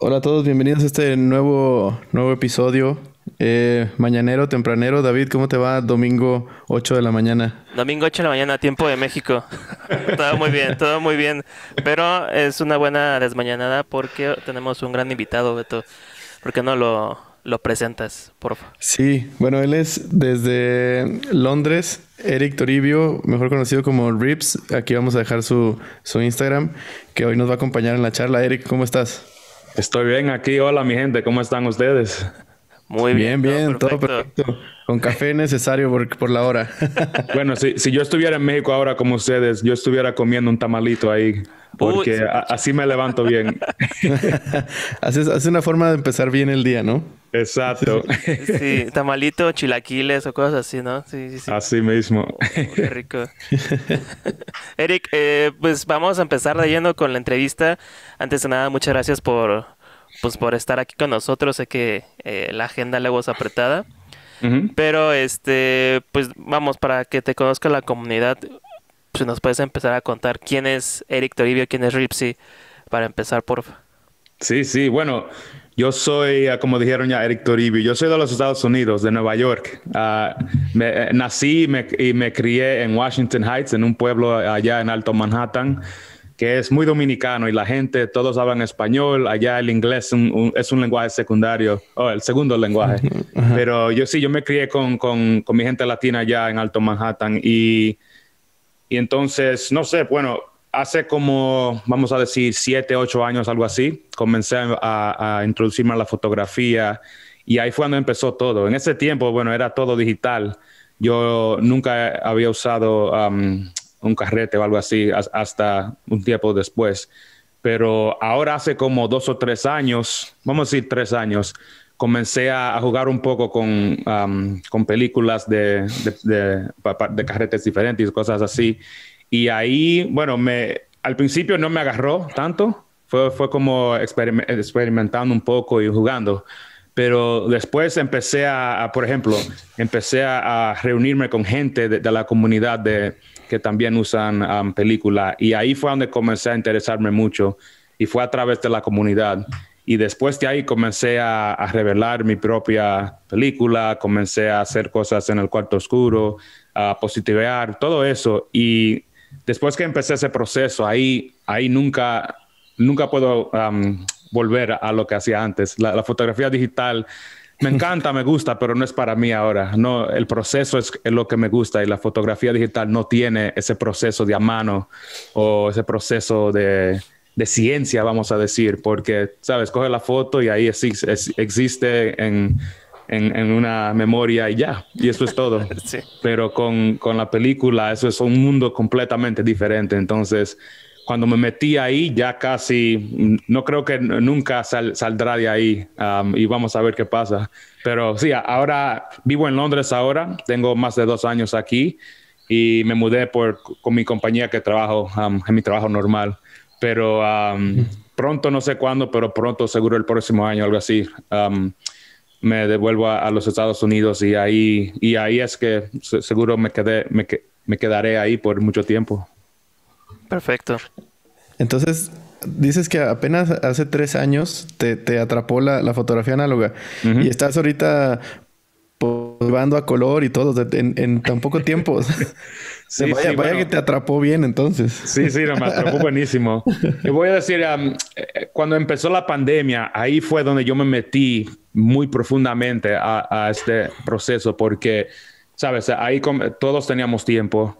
Hola a todos, bienvenidos a este nuevo episodio. Mañanero, tempranero. David, ¿cómo te va? Domingo 8 de la mañana. Domingo 8 de la mañana, tiempo de México. Todo muy bien, todo muy bien. Pero es una buena desmañanada porque tenemos un gran invitado, Beto. ¿Por qué no lo presentas, porfa? Sí, bueno, él es desde Londres, Eric Toribio, mejor conocido como Rips. Aquí vamos a dejar su Instagram, que hoy nos va a acompañar en la charla. Eric, ¿cómo estás? Estoy bien aquí. Hola, mi gente. ¿Cómo están ustedes? Muy bien, Bien, todo bien, todo perfecto. perfecto. Con café necesario por la hora. Bueno, si yo estuviera en México ahora como ustedes, yo estuviera comiendo un tamalito ahí, Uy, porque súper así chido. me levanto bien. Hace una forma de empezar bien el día, ¿no? Sí, sí. Exacto. Sí, tamalito, chilaquiles o cosas así, ¿no? Sí, sí, sí. Así mismo. Qué rico. Eric, pues vamos a empezar de lleno con la entrevista. Antes de nada, muchas gracias por estar aquí con nosotros. Sé que la agenda luego es apretada. Ujú. Pero pues vamos, para que te conozca la comunidad, pues nos puedes empezar a contar quién es Eric Toribio, quién es Ripsy, para empezar, porfa. Sí, sí. Bueno, yo soy, como dijeron ya, Eric Toribio. Yo soy de los Estados Unidos, de Nueva York. Nací y me crié en Washington Heights, en un pueblo allá en Alto Manhattan, que es muy dominicano y la gente, todos hablan español. Allá el inglés es un lenguaje secundario, o el segundo lenguaje. Ajá. Pero yo sí, yo me crié con mi gente latina allá en Alto Manhattan y entonces, no sé, bueno, hace como, vamos a decir, 7, 8 años, algo así, comencé a introducirme a la fotografía y ahí fue cuando empezó todo. En ese tiempo, bueno, era todo digital. Yo nunca había usado un carrete o algo así hasta un tiempo después. Pero ahora hace como 2 o 3 años, vamos a decir 3 años, comencé a jugar un poco con películas de carretes diferentes y cosas así. Y ahí, bueno, al principio no me agarró tanto, fue como experimentando un poco y jugando. Pero después empecé por ejemplo, empecé a reunirme con gente de la comunidad que también usan película. Y ahí fue donde comencé a interesarme mucho. Y fue a través de la comunidad. Y después de ahí comencé a revelar mi propia película, comencé a hacer cosas en el cuarto oscuro, a positivear, todo eso. Y después que empecé ese proceso, ahí nunca puedo volver a lo que hacía antes. La fotografía digital me encanta, me gusta, pero no es para mí ahora. No, el proceso es lo que me gusta y la fotografía digital no tiene ese proceso de a mano o ese proceso de ciencia, vamos a decir, porque, sabes, coge la foto y ahí existe en una memoria y ya, y eso es todo. Sí. Pero con la película eso es un mundo completamente diferente. Entonces, cuando me metí ahí, ya casi, no creo que nunca saldrá de ahí y vamos a ver qué pasa. Pero sí, ahora vivo en Londres ahora, tengo más de 2 años aquí y me mudé con mi compañía que trabajo en mi trabajo normal. Pero pronto, no sé cuándo, pero pronto, seguro el próximo año, algo así. Me devuelvo a los Estados Unidos y ahí es que seguro me quedaré ahí por mucho tiempo. Perfecto. Entonces, dices que apenas hace 3 años te atrapó la fotografía análoga y Ujú. estás ahorita llevando a color y todo en tan poco tiempo. Sí, Vaya, sí, vaya que bueno, te atrapó bien entonces. sí, sí, no, me atrapó buenísimo. Y voy a decir, cuando empezó la pandemia, ahí fue donde yo me metí muy profundamente a este proceso, porque, sabes, ahí todos teníamos tiempo,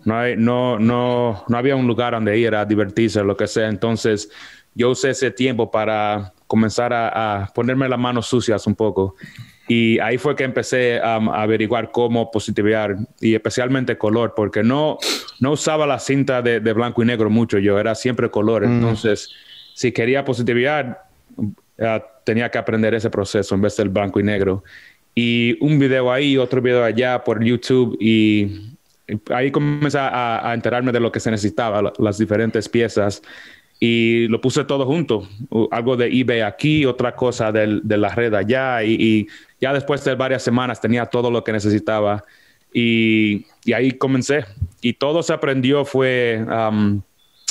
no había un lugar donde ir a divertirse, lo que sea. Entonces, yo usé ese tiempo para comenzar a ponerme las manos sucias un poco. Y ahí fue que empecé a averiguar cómo positivear y especialmente color, porque no usaba la cinta de blanco y negro mucho, yo era siempre color. Mm, Entonces, si quería positivear, tenía que aprender ese proceso en vez del blanco y negro. Y un video ahí, otro video allá por YouTube y ahí comencé a enterarme de lo que se necesitaba, las diferentes piezas y lo puse todo junto, algo de eBay aquí, otra cosa de la red allá y ya después de varias semanas tenía todo lo que necesitaba y ahí comencé y todo se aprendió fue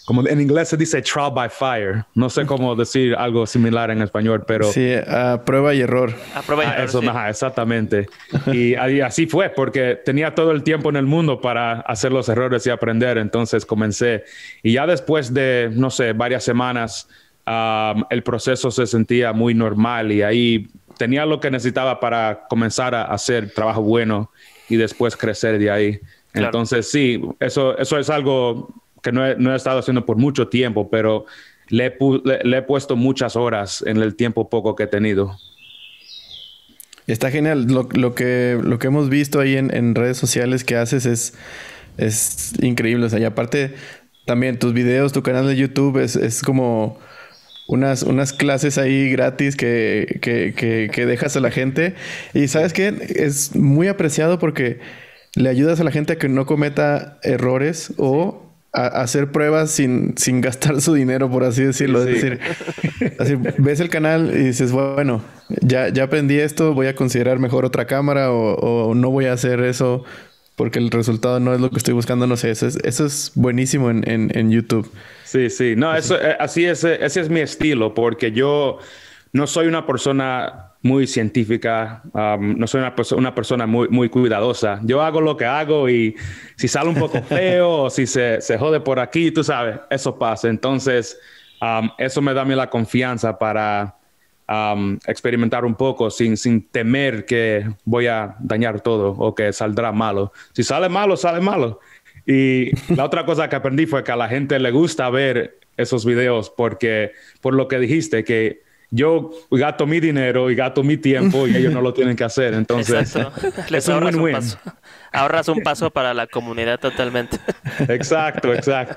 como en inglés se dice trial by fire. No sé cómo decir algo similar en español, pero... Sí, a prueba y error. A prueba y error, eso, sí. Exactamente. Y así fue, porque tenía todo el tiempo en el mundo para hacer los errores y aprender. Entonces comencé. Y ya después de, no sé, varias semanas, el proceso se sentía muy normal y ahí tenía lo que necesitaba para comenzar a hacer trabajo bueno y después crecer de ahí. Claro. Entonces, sí, eso es algo que no he estado haciendo por mucho tiempo, pero le he puesto muchas horas en el tiempo poco que he tenido. Está genial. Lo que hemos visto ahí en redes sociales que haces es increíble. O sea, y aparte, también tus videos, tu canal de YouTube es como unas clases ahí gratis que dejas a la gente. Y ¿sabes qué? Es muy apreciado porque le ayudas a la gente a que no cometa errores o a hacer pruebas sin gastar su dinero, por así decirlo. Sí. Es decir, así, ves el canal y dices, bueno, ya aprendí esto, voy a considerar mejor otra cámara o no voy a hacer eso porque el resultado no es lo que estoy buscando. No sé, eso es buenísimo en YouTube. Sí. No, ese es mi estilo, porque yo no soy una persona muy científica, no soy una persona muy cuidadosa. Yo hago lo que hago y si sale un poco feo o si se jode por aquí, tú sabes, eso pasa. Entonces, eso me da a mí la confianza para experimentar un poco sin temer que voy a dañar todo o que saldrá malo. Si sale malo, sale malo. Y la otra cosa que aprendí fue que a la gente le gusta ver esos videos porque, por lo que dijiste, que yo gasto mi dinero y gasto mi tiempo y ellos no lo tienen que hacer. Entonces, les ahorras un paso. Ahorras un paso para la comunidad totalmente. Exacto.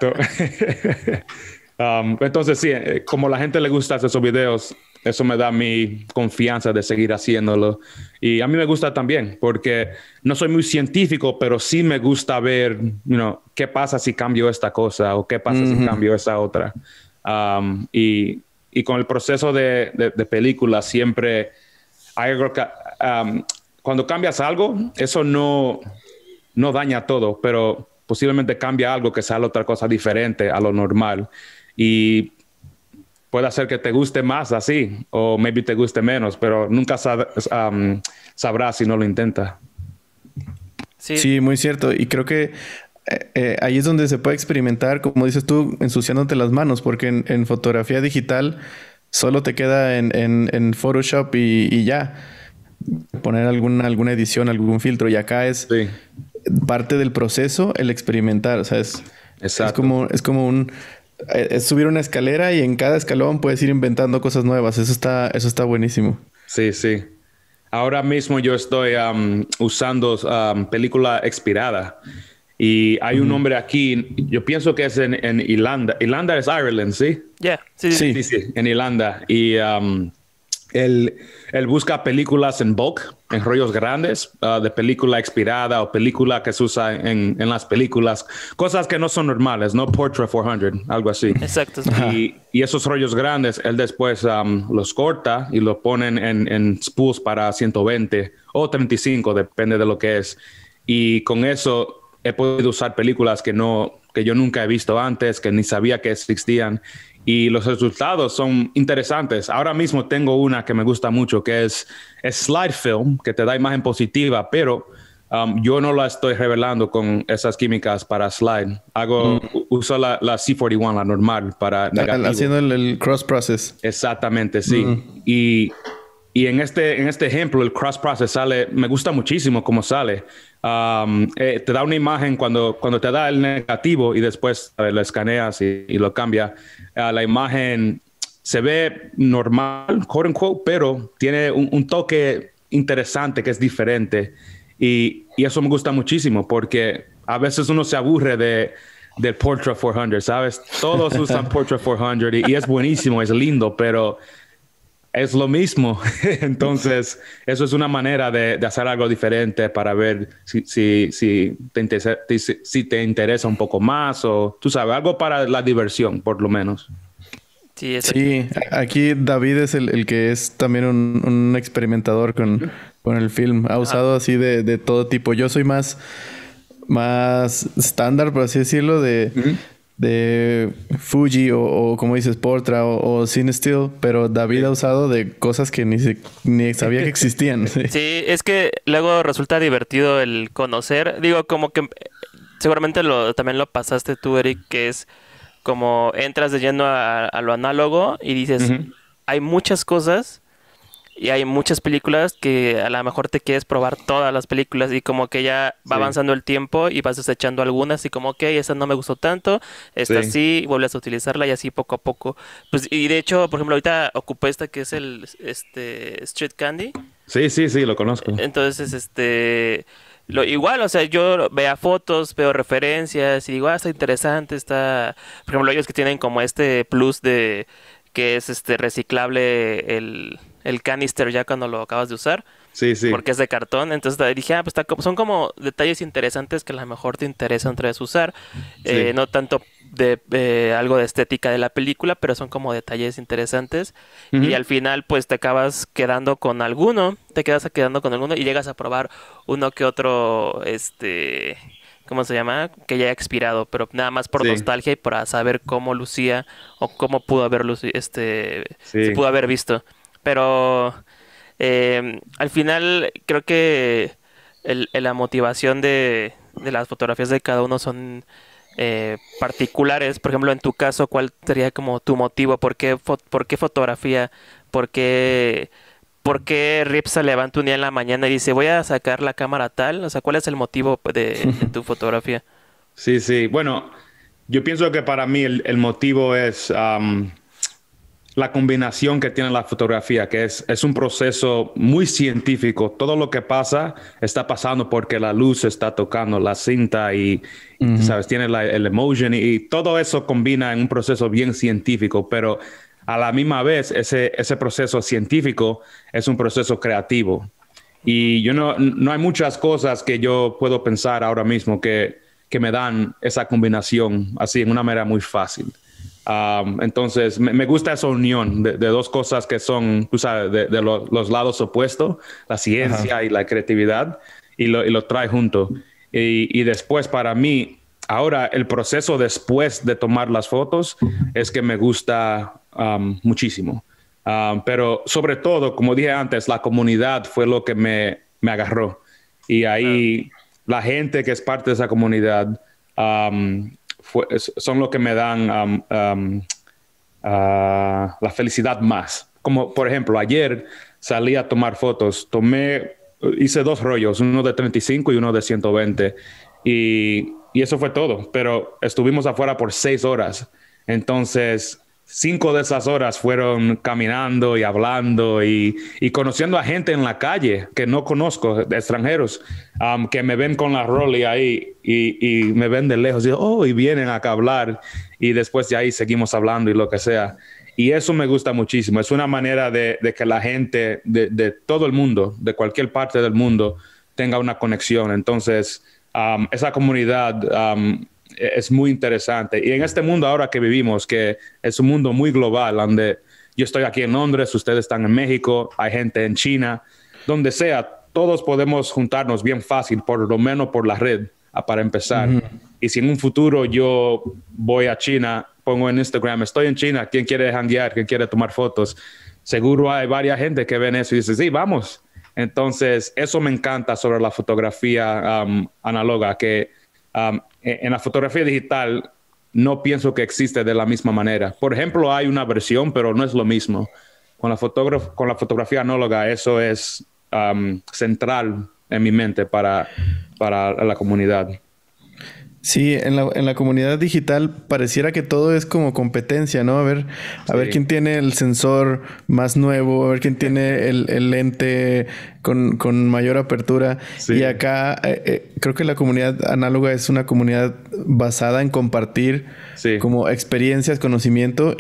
Entonces, sí, como a la gente le gusta esos videos, eso me da mi confianza de seguir haciéndolo. Y a mí me gusta también, porque no soy muy científico, pero sí me gusta ver, qué pasa si cambio esta cosa o qué pasa si cambio esa otra. Y con el proceso de películas siempre hay algo que, cuando cambias algo, eso no daña todo, pero posiblemente cambia algo que sale otra cosa diferente a lo normal. Y puede hacer que te guste más así, o maybe te guste menos, pero nunca sabrás si no lo intentas. Sí, muy cierto. Y creo que ahí es donde se puede experimentar, como dices tú, ensuciándote las manos, porque en fotografía digital solo te queda en Photoshop y ya poner alguna edición, algún filtro. Y acá es parte del proceso el experimentar. O sea, es subir una escalera y en cada escalón puedes ir inventando cosas nuevas. Eso está buenísimo. Sí. Ahora mismo yo estoy usando película expirada. Y hay un hombre aquí, yo pienso que es en Irlanda. Irlanda es Ireland, ¿sí? Yeah, sí, en Irlanda. Y él busca películas en bulk, en rollos grandes, de película expirada o película que se usa en las películas. Cosas que no son normales, ¿no? Portrait 400, algo así. Exacto. Y esos rollos grandes, él después los corta y los ponen en spools para 120 o 35, depende de lo que es. Y con eso he podido usar películas que yo nunca he visto antes, que ni sabía que existían. Y los resultados son interesantes. Ahora mismo tengo una que me gusta mucho, que es slide film, que te da imagen positiva, pero yo no la estoy revelando con esas químicas para slide. Uso la C41, la normal, para negativo. Haciendo el cross process. Exactamente, sí. Y en este ejemplo, el cross process me gusta muchísimo cómo sale. Te da una imagen cuando te da el negativo y después lo escaneas y lo cambia. La imagen se ve normal, quote unquote, pero tiene un toque interesante que es diferente. Y eso me gusta muchísimo porque a veces uno se aburre del Portrait 400, ¿sabes? Todos usan Portrait 400 y es buenísimo, es lindo, pero es lo mismo. Entonces, eso es una manera de hacer algo diferente para ver si te interesa un poco más o, tú sabes, algo para la diversión, por lo menos. Sí, aquí David es el que es también un experimentador con el film. Ha usado así de todo tipo. Yo soy más estándar, por así decirlo, de Fuji o como dices, Portra o CineStill, pero David ha usado de cosas que ni sabía que existían. Sí. Sí, es que luego resulta divertido el conocer. Digo, como que seguramente también lo pasaste tú, Eric, que es como entras de lleno a lo análogo y dices, hay muchas cosas y hay muchas películas que a lo mejor te quieres probar todas las películas y como que ya va avanzando el tiempo y vas desechando algunas y como, ok, esa no me gustó tanto, esta sí, vuelves a utilizarla y así poco a poco. Pues, y de hecho, por ejemplo, ahorita ocupé esta que es el Street Candy. Sí, lo conozco. Entonces, igual, o sea, yo veo fotos, veo referencias y digo, está interesante, por ejemplo, ellos que tienen como este plus de que es reciclable el canister ya cuando lo acabas de usar. Sí. Porque es de cartón. Entonces dije, pues son como detalles interesantes que a lo mejor te interesa otra vez usar. Sí. No tanto de algo de estética de la película, pero son como detalles interesantes. Y al final, pues te acabas quedando con alguno. Te quedas quedando con alguno y llegas a probar uno que otro, ¿cómo se llama? Que ya ha expirado, pero nada más por nostalgia y para saber cómo lucía o cómo pudo haber se pudo haber visto. Pero al final creo que la motivación de las fotografías de cada uno son particulares. Por ejemplo, en tu caso, ¿cuál sería como tu motivo? ¿Por qué fotografía? ¿Por qué Rip se levanta un día en la mañana y dice, voy a sacar la cámara tal? O sea, ¿cuál es el motivo de tu fotografía? Sí. Bueno, yo pienso que para mí el motivo es la combinación que tiene la fotografía, que es un proceso muy científico. Todo lo que pasa está pasando porque la luz está tocando la cinta y ¿sabes? Tiene el emotion y todo eso combina en un proceso bien científico, pero a la misma vez ese proceso científico es un proceso creativo. Y no hay muchas cosas que yo puedo pensar ahora mismo que me dan esa combinación así en una manera muy fácil. Entonces, me gusta esa unión de dos cosas que son, tú sabes, de los lados opuestos, la ciencia y la creatividad, y lo trae junto. Y después, para mí, ahora el proceso después de tomar las fotos es que me gusta muchísimo. Pero sobre todo, como dije antes, la comunidad fue lo que me agarró. Y ahí la gente que es parte de esa comunidad son lo que me dan la felicidad más. Como por ejemplo, ayer salí a tomar fotos. Hice 2 rollos, uno de 35 y uno de 120. Y eso fue todo. Pero estuvimos afuera por 6 horas. Entonces, 5 de esas horas fueron caminando y hablando y conociendo a gente en la calle que no conozco, de extranjeros, que me ven con la Rolly ahí y me ven de lejos y vienen acá a hablar y después de ahí seguimos hablando y lo que sea. Y eso me gusta muchísimo. Es una manera de que la gente de todo el mundo, de cualquier parte del mundo, tenga una conexión. Entonces, esa comunidad es muy interesante. Y en este mundo ahora que vivimos, que es un mundo muy global, donde yo estoy aquí en Londres, ustedes están en México, hay gente en China, donde sea, todos podemos juntarnos bien fácil, por lo menos por la red, para empezar. Y si en un futuro yo voy a China, pongo en Instagram, estoy en China, ¿quién quiere janguear? ¿Quién quiere tomar fotos? Seguro hay varias gente que ven eso y dice, sí, vamos. Entonces, eso me encanta sobre la fotografía análoga, que en la fotografía digital no pienso que existe de la misma manera. Por ejemplo, hay una versión, pero no es lo mismo. Con la fotografía análoga, eso es central en mi mente para la comunidad. Sí, en la comunidad digital pareciera que todo es como competencia, ¿no? A ver quién tiene el sensor más nuevo, a ver quién tiene el lente con mayor apertura. Sí. Y acá creo que la comunidad análoga es una comunidad basada en compartir como experiencias, conocimiento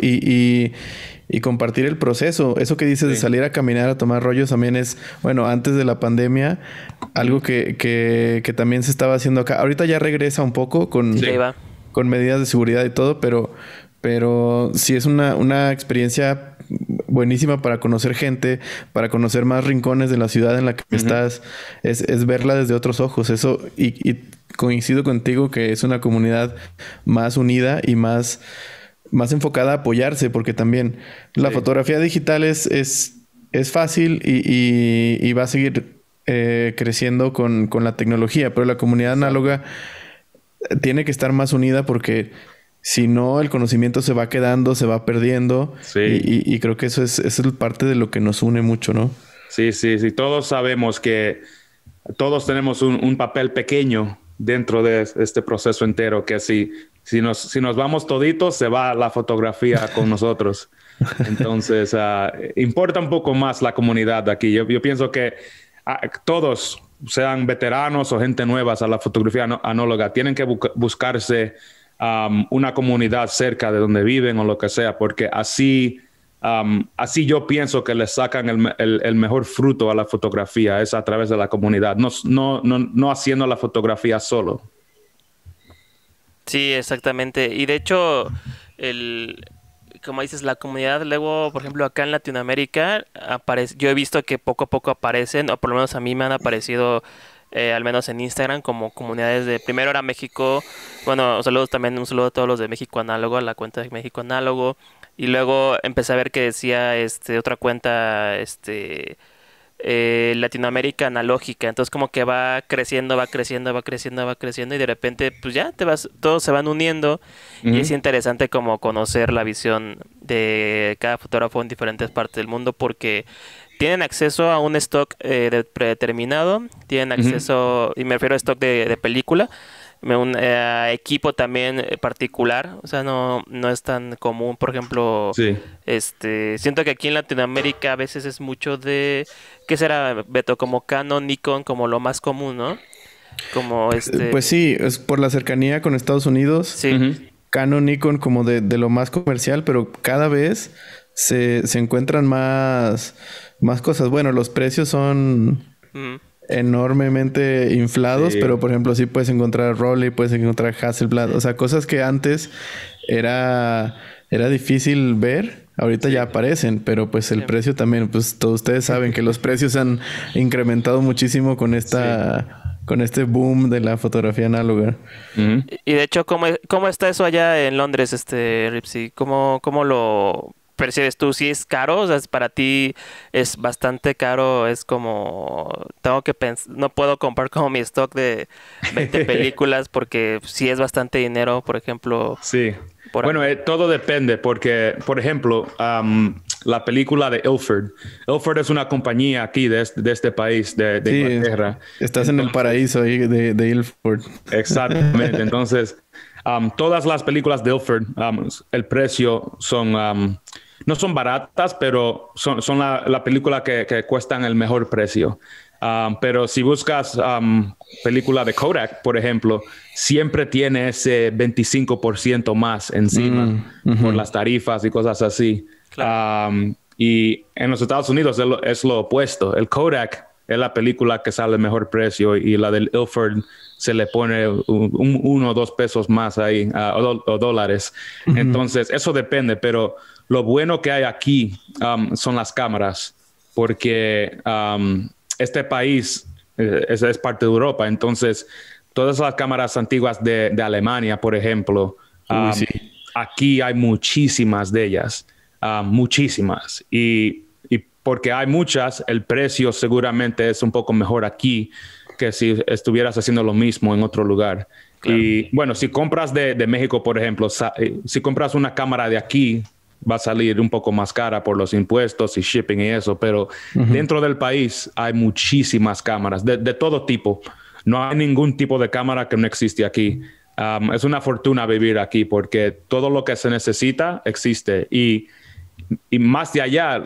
y compartir el proceso. Eso que dices de salir a caminar, a tomar rollos, también es, bueno, antes de la pandemia, algo que también se estaba haciendo acá. Ahorita ya regresa un poco con medidas de seguridad y todo, pero sí es una experiencia buenísima para conocer gente, para conocer más rincones de la ciudad en la que estás. Es verla desde otros ojos. Eso, y coincido contigo que es una comunidad más unida y más enfocada a apoyarse, porque también la fotografía digital es fácil y va a seguir creciendo con la tecnología, pero la comunidad análoga tiene que estar más unida porque si no, el conocimiento se va quedando, se va perdiendo. Sí. Y creo que eso es parte de lo que nos une mucho, ¿no? Sí. Todos sabemos que todos tenemos un papel pequeño dentro de este proceso entero, que si nos vamos toditos, se va la fotografía con nosotros. Entonces, importa un poco más la comunidad aquí. Yo pienso que todos, sean veteranos o gente nuevas a la fotografía análoga, tienen que buscarse una comunidad cerca de donde viven o lo que sea, porque así yo pienso que le sacan el mejor fruto a la fotografía, es a través de la comunidad, no haciendo la fotografía solo. Sí, exactamente. Y de hecho, como dices, la comunidad luego, por ejemplo, acá en Latinoamérica, yo he visto que poco a poco aparecen, o por lo menos a mí me han aparecido, al menos en Instagram, como comunidades de... Primero era México, bueno, un saludo a todos los de México Análogo, a la cuenta de México Análogo, y luego empecé a ver que decía otra cuenta, Latinoamérica Analógica, entonces como que va creciendo, y de repente pues ya todos se van uniendo, y es interesante como conocer la visión de cada fotógrafo en diferentes partes del mundo, porque tienen acceso a un stock predeterminado, tienen acceso, y me refiero a stock de película, un equipo también particular, o sea, no es tan común, por ejemplo, siento que aquí en Latinoamérica a veces es mucho de, ¿qué será, Beto? Como Canon, Nikon, como lo más común, ¿no? Como Pues sí, es por la cercanía con Estados Unidos. Sí. Canon, Nikon como de lo más comercial, pero cada vez se encuentran más cosas. Bueno, los precios son enormemente inflados, pero por ejemplo sí puedes encontrar Rollei, puedes encontrar Hasselblad, o sea, cosas que antes era difícil ver, ahorita ya aparecen, pero pues el precio también, pues todos ustedes saben que los precios han incrementado muchísimo con con este boom de la fotografía análoga. Y de hecho, ¿cómo está eso allá en Londres, Ripsy? ¿Cómo lo percibes tú? ¿Si es caro? O sea, para ti es bastante caro, es como... Tengo que pensar... No puedo comprar como mi stock de 20 películas porque sí es bastante dinero, por ejemplo. Sí. Bueno, todo depende porque, por ejemplo, la película de Ilford. Ilford es una compañía aquí de este país, de Inglaterra. Estás en el paraíso ahí de Ilford. Exactamente. Entonces, todas las películas de Ilford, el precio son... no son baratas, pero son la película que cuestan el mejor precio. Pero si buscas película de Kodak, por ejemplo, siempre tiene ese 25% más encima por las tarifas y cosas así. Claro. Y en los Estados Unidos es lo opuesto. El Kodak es la película que sale el mejor precio y la del Ilford se le pone 1 o 2 pesos más ahí, o dólares. Entonces, eso depende, pero lo bueno que hay aquí son las cámaras, porque este país es parte de Europa, entonces todas las cámaras antiguas de Alemania, por ejemplo, aquí hay muchísimas de ellas, muchísimas, y porque hay muchas, el precio seguramente es un poco mejor aquí que si estuvieras haciendo lo mismo en otro lugar. Claro. Y bueno, si compras de México, por ejemplo, si compras una cámara de aquí, va a salir un poco más cara por los impuestos y shipping y eso, pero dentro del país hay muchísimas cámaras de todo tipo. No hay ningún tipo de cámara que no existe aquí. Es una fortuna vivir aquí porque todo lo que se necesita existe. Y más de allá,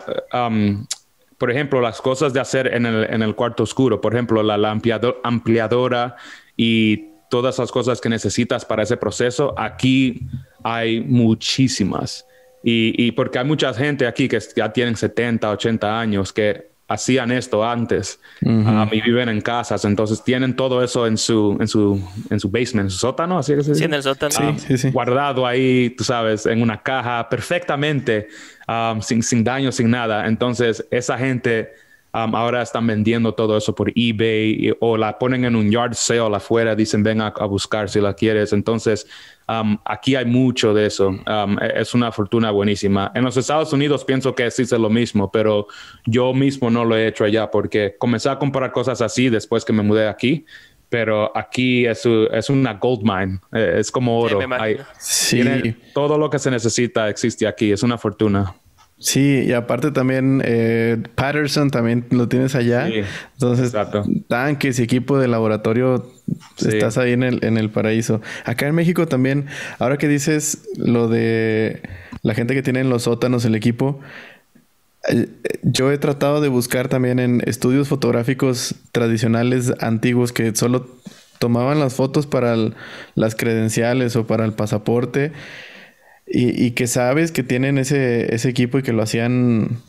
por ejemplo, las cosas de hacer en el cuarto oscuro, por ejemplo, la ampliadora y todas las cosas que necesitas para ese proceso, aquí hay muchísimas. Y porque hay mucha gente aquí que ya tienen 70, 80 años que hacían esto antes y viven en casas. Entonces tienen todo eso en su basement, en su sótano, así que se dice. Sí, en el sótano. Sí. Guardado ahí, tú sabes, en una caja perfectamente, sin daño, sin nada. Entonces esa gente ahora están vendiendo todo eso por eBay o la ponen en un yard sale afuera, dicen ven a buscar si la quieres. Entonces aquí hay mucho de eso. Es una fortuna buenísima. En los Estados Unidos pienso que sí es lo mismo, pero yo mismo no lo he hecho allá porque comencé a comprar cosas así después que me mudé aquí. Pero aquí es una gold mine. Es como oro. Sí, todo lo que se necesita existe aquí. Es una fortuna. Sí, y aparte también Patterson también lo tienes allá. Sí, entonces, exacto. Tanques y equipo de laboratorio, estás ahí en el paraíso. Acá en México también, ahora que dices lo de la gente que tiene en los sótanos el equipo, yo he tratado de buscar también en estudios fotográficos tradicionales antiguos que solo tomaban las fotos para las credenciales o para el pasaporte. Y que sabes que tienen ese equipo y que lo hacían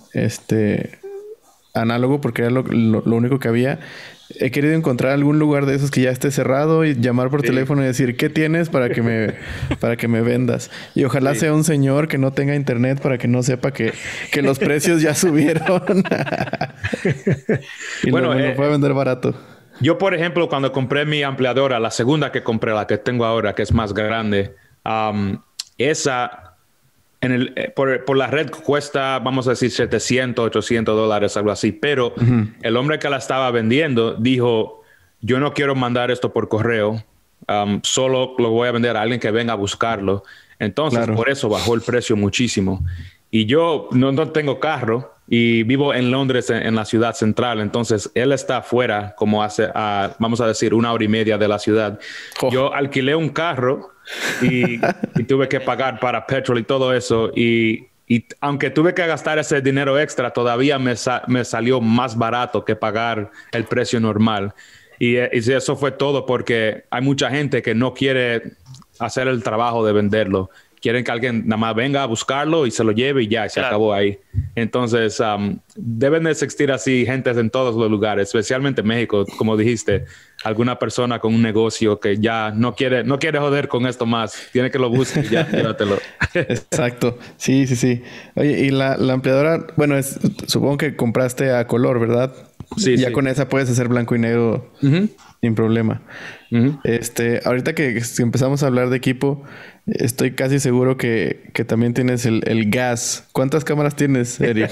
análogo porque era lo único que había. He querido encontrar algún lugar de esos que ya esté cerrado y llamar por teléfono y decir ¿qué tienes para que me vendas? Y ojalá sea un señor que no tenga internet para que no sepa que los precios ya subieron. Y bueno, lo puede vender barato. Yo, por ejemplo, cuando compré mi ampliadora, la segunda que compré, la que tengo ahora, que es más grande, esa por la red cuesta, vamos a decir, $700, $800, algo así. Pero el hombre que la estaba vendiendo dijo, yo no quiero mandar esto por correo, solo lo voy a vender a alguien que venga a buscarlo. Entonces, por eso bajó el precio muchísimo. Y yo no tengo carro y vivo en Londres, en la ciudad central. Entonces, él está afuera, como vamos a decir, 1 hora y media de la ciudad. Yo alquilé un carro y tuve que pagar para petrol y todo eso. Y aunque tuve que gastar ese dinero extra, todavía me salió más barato que pagar el precio normal. Y eso fue todo porque hay mucha gente que no quiere hacer el trabajo de venderlo. Quieren que alguien nada más venga a buscarlo y se lo lleve y ya, se acabó ahí. Entonces, deben de existir así gentes en todos los lugares, especialmente en México, como dijiste. Alguna persona con un negocio que ya no quiere joder con esto más. Tiene que lo busque y ya, llévatelo. Exacto. Sí. Oye, y la ampliadora, bueno, supongo que compraste a color, ¿verdad? Sí. Ya con esa puedes hacer blanco y negro sin problema. Ahorita que empezamos a hablar de equipo, estoy casi seguro que también tienes el gas. ¿Cuántas cámaras tienes, Eric?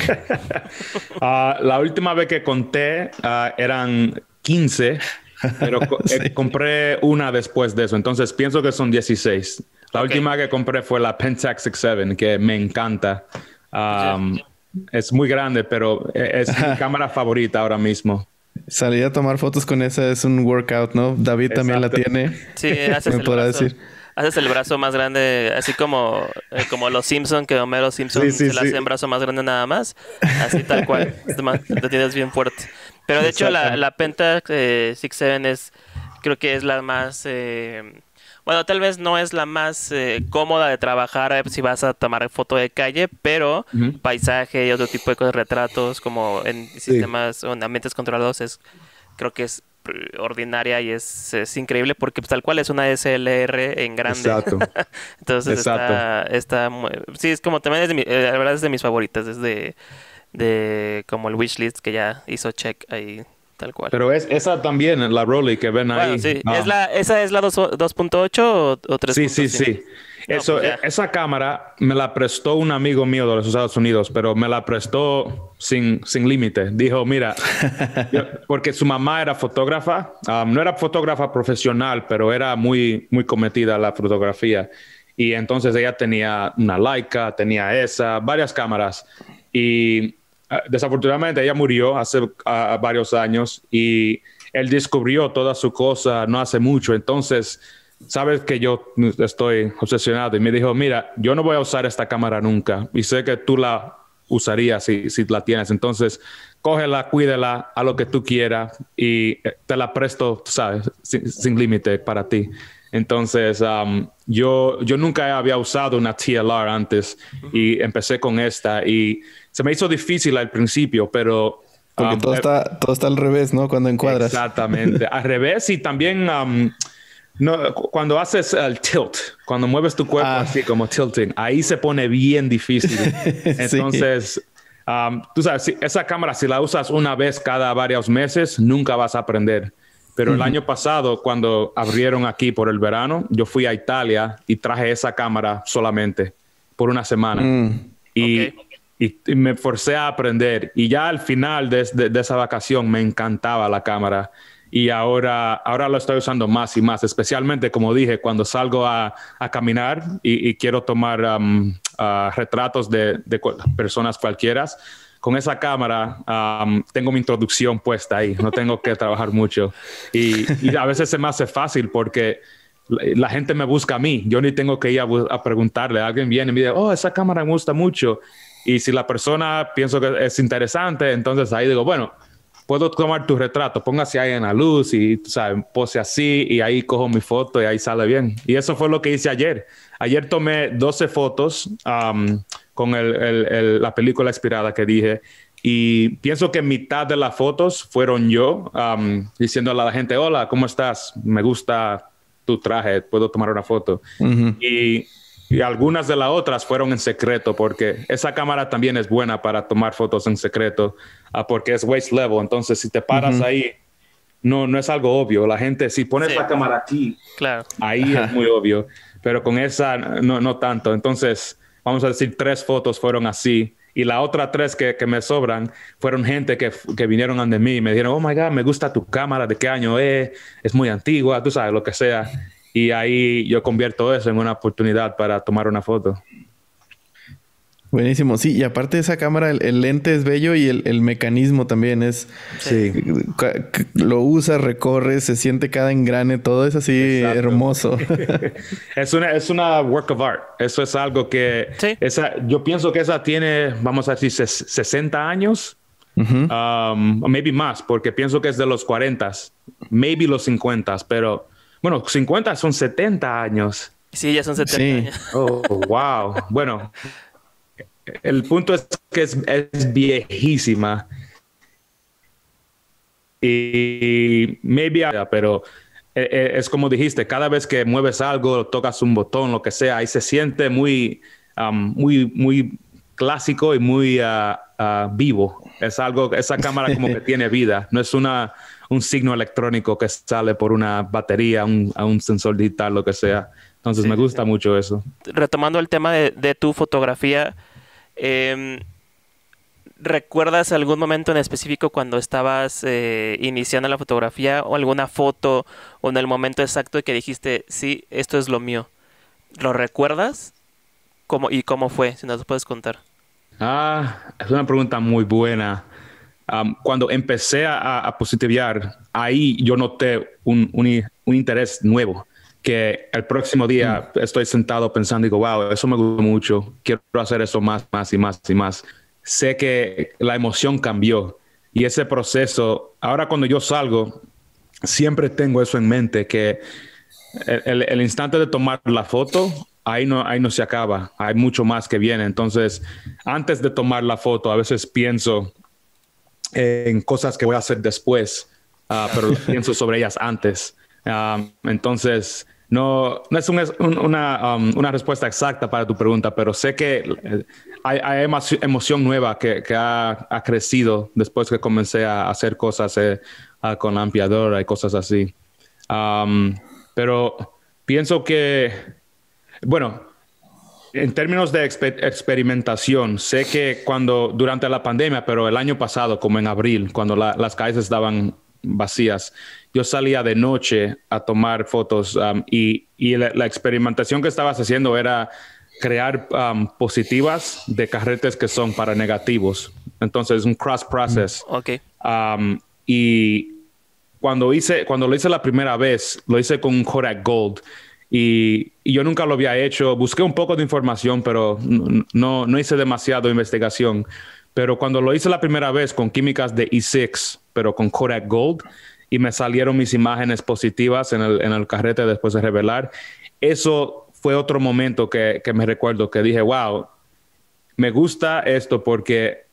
La última vez que conté eran 15, pero compré una después de eso. Entonces pienso que son 16. La última que compré fue la Pentax 67, que me encanta. Es muy grande, pero es mi cámara favorita ahora mismo. Salir a tomar fotos con esa es un workout, ¿no? David también la tiene. Sí, haces el brazo más grande, así como los Simpson, que Homero Simpson le hace un brazo más grande nada más. Así tal cual. Lo tienes bien fuerte. Pero de hecho la Pentax 67 creo que es la más... bueno, tal vez no es la más cómoda de trabajar si vas a tomar foto de calle, pero paisaje y otro tipo de cosas, retratos, como en sistemas o en ambientes controlados, creo que es ordinaria y es increíble porque pues, tal cual es una SLR en grande. Exacto. Entonces está muy... Sí, es como también la verdad es de mis favoritas, es de como el wishlist que ya hizo check ahí. Tal cual. Pero esa también, la Rolly que ven ahí. Sí. ¿Esa es la 2.8 o 3.5? Sí. Esa cámara me la prestó un amigo mío de los Estados Unidos, pero me la prestó sin límite. Dijo, mira, porque su mamá era fotógrafa. No era fotógrafa profesional, pero era muy, muy cometida a la fotografía. Y entonces ella tenía una Leica, tenía varias cámaras. Y... desafortunadamente ella murió hace varios años y él descubrió toda su cosa no hace mucho. Entonces, sabes que yo estoy obsesionado y me dijo, mira, yo no voy a usar esta cámara nunca y sé que tú la usarías si la tienes. Entonces, cógela, cuídela, a lo que tú quieras y te la presto, sabes, sin límite para ti. Entonces, yo nunca había usado una TLR antes y empecé con esta y se me hizo difícil al principio, pero Porque todo está al revés, ¿no? Cuando encuadras. Exactamente. Al revés y también no, cuando haces el tilt, cuando mueves tu cuerpo así como tilting, ahí se pone bien difícil. Entonces, tú sabes, esa cámara, si la usas una vez cada varios meses, nunca vas a aprender. Pero el año pasado, cuando abrieron aquí por el verano, yo fui a Italia y traje esa cámara solamente por una semana. Y me forcé a aprender. Y ya al final de esa vacación me encantaba la cámara. Y ahora lo estoy usando más y más, especialmente, como dije, cuando salgo a caminar y quiero tomar retratos de personas cualquiera. Con esa cámara tengo mi introducción puesta ahí, no tengo que trabajar mucho. Y a veces se me hace fácil porque la gente me busca a mí. Yo ni tengo que ir a preguntarle. Alguien viene y me dice, oh, esa cámara me gusta mucho. Y si la persona pienso que es interesante, entonces ahí digo, bueno, puedo tomar tu retrato, póngase ahí en la luz y, tú sabes, pose así y ahí cojo mi foto y ahí sale bien. Y eso fue lo que hice ayer. Ayer tomé 12 fotos con la película inspirada que dije y pienso que mitad de las fotos fueron yo diciéndole a la gente, hola, ¿cómo estás? Me gusta tu traje, puedo tomar una foto. Y algunas de las otras fueron en secreto porque esa cámara también es buena para tomar fotos en secreto porque es waist level. Entonces, si te paras ahí, no es algo obvio. La gente, si pones la cámara aquí, ahí es muy obvio. Pero con esa, no tanto. Entonces, vamos a decir, 3 fotos fueron así. Y las otras 3 que me sobran fueron gente que vinieron ante mí y me dijeron, oh my God, me gusta tu cámara, ¿de qué año es? Es muy antigua, tú sabes, lo que sea. Y ahí yo convierto eso en una oportunidad para tomar una foto. Buenísimo. Sí, y aparte de esa cámara, el lente es bello y el mecanismo también es... Sí. Lo usas, recorres, se siente cada engrane, todo es así. Exacto. Hermoso. es una work of art. Eso es algo que... Sí. Yo pienso que esa tiene, vamos a decir, 60 años. Maybe más, porque pienso que es de los 40, maybe los 50, pero... Bueno, 50 son 70 años. Sí, ya son 70 años. Oh, wow. Bueno, el punto es que es viejísima. Y maybe, pero es como dijiste, cada vez que mueves algo, tocas un botón, lo que sea, ahí se siente muy clásico y muy vivo. Es algo, esa cámara como que tiene vida. No es un signo electrónico que sale por una batería, a un sensor digital, lo que sea. Entonces me gusta mucho eso. Retomando el tema de tu fotografía, ¿recuerdas algún momento en específico cuando estabas iniciando la fotografía o alguna foto o en el momento exacto que dijiste, sí, esto es lo mío? ¿Lo recuerdas? ¿Y cómo fue? Si nos puedes contar. Es una pregunta muy buena. Cuando empecé a positivear, ahí yo noté un interés nuevo, que el próximo día estoy sentado pensando, digo, wow, eso me gustó mucho, quiero hacer eso más y más y más. Sé que la emoción cambió y ese proceso, ahora cuando yo salgo, siempre tengo eso en mente, que el instante de tomar la foto, ahí no se acaba, hay mucho más que viene. Entonces, antes de tomar la foto, a veces pienso en cosas que voy a hacer después, pero pienso sobre ellas antes. Entonces, no es una respuesta exacta para tu pregunta, pero sé que hay emoción nueva que ha crecido después que comencé a hacer cosas con la ampliadora y cosas así. Pero pienso que, bueno, en términos de experimentación, sé que durante la pandemia, pero el año pasado, como en abril, cuando las calles estaban vacías, yo salía de noche a tomar fotos y la experimentación que estabas haciendo era crear positivas de carretes que son para negativos. Entonces, un cross process. Okay. Y cuando lo hice la primera vez, lo hice con un Kodak Gold. Y yo nunca lo había hecho. Busqué un poco de información, pero no hice demasiado investigación. Pero cuando lo hice la primera vez con químicas de E6, pero con Kodak Gold, y me salieron mis imágenes positivas en el carrete después de revelar, eso fue otro momento que me recuerdo, que dije, wow, me gusta esto porque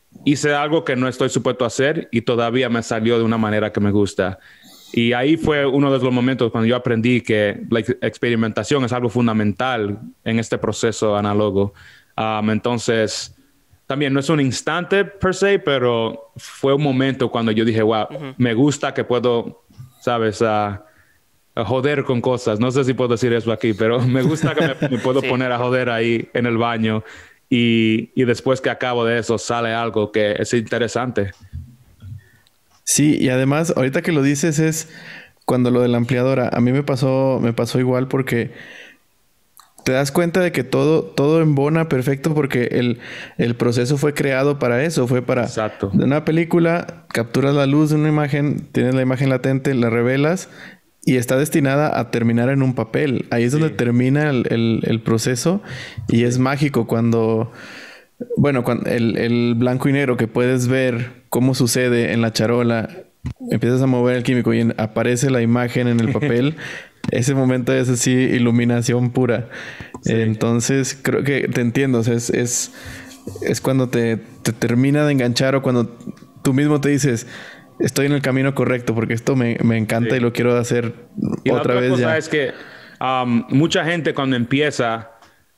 hice algo que no estoy supuesto a hacer y todavía me salió de una manera que me gusta. Y ahí fue uno de los momentos cuando yo aprendí que la experimentación es algo fundamental en este proceso análogo. Entonces, también no es un instante per se, pero fue un momento cuando yo dije, wow, me gusta que puedo, ¿sabes? A joder con cosas. No sé si puedo decir eso aquí, pero me gusta que me puedo poner a joder ahí en el baño y después que acabo de eso sale algo que es interesante. Sí, y además, ahorita que lo dices es cuando lo de la ampliadora, a mí me pasó igual porque te das cuenta de que todo embona perfecto porque el proceso fue creado para eso, fue para Exacto. De una película, capturas la luz de una imagen, tienes la imagen latente, la revelas y está destinada a terminar en un papel. Ahí es donde termina el proceso y es mágico cuando... Bueno, cuando el blanco y negro que puedes ver cómo sucede en la charola, empiezas a mover el químico y aparece la imagen en el papel, ese momento es así iluminación pura. Sí. Entonces, creo que te entiendo. O sea, es cuando te termina de enganchar o cuando tú mismo te dices, estoy en el camino correcto porque esto me encanta y lo quiero hacer y otra vez. La otra cosa es que mucha gente cuando empieza...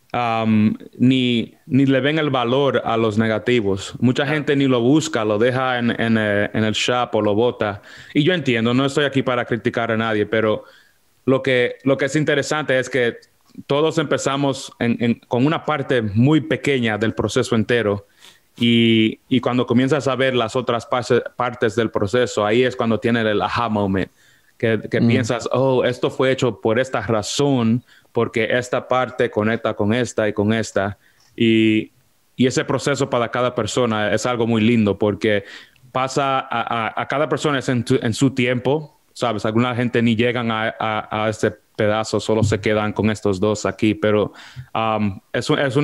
ni le ven el valor a los negativos. Mucha gente ni lo busca, lo deja en el shop o lo bota. Y yo entiendo, no estoy aquí para criticar a nadie, pero lo que es interesante es que todos empezamos con una parte muy pequeña del proceso entero. Y cuando comienzas a ver las otras partes del proceso, ahí es cuando tiene el aha moment. Que piensas, oh, esto fue hecho por esta razón, porque esta parte conecta con esta y con esta. Y ese proceso para cada persona es algo muy lindo porque pasa a cada persona es en su tiempo, ¿sabes? Alguna gente ni llegan a este pedazo, solo se quedan con estos dos aquí, pero es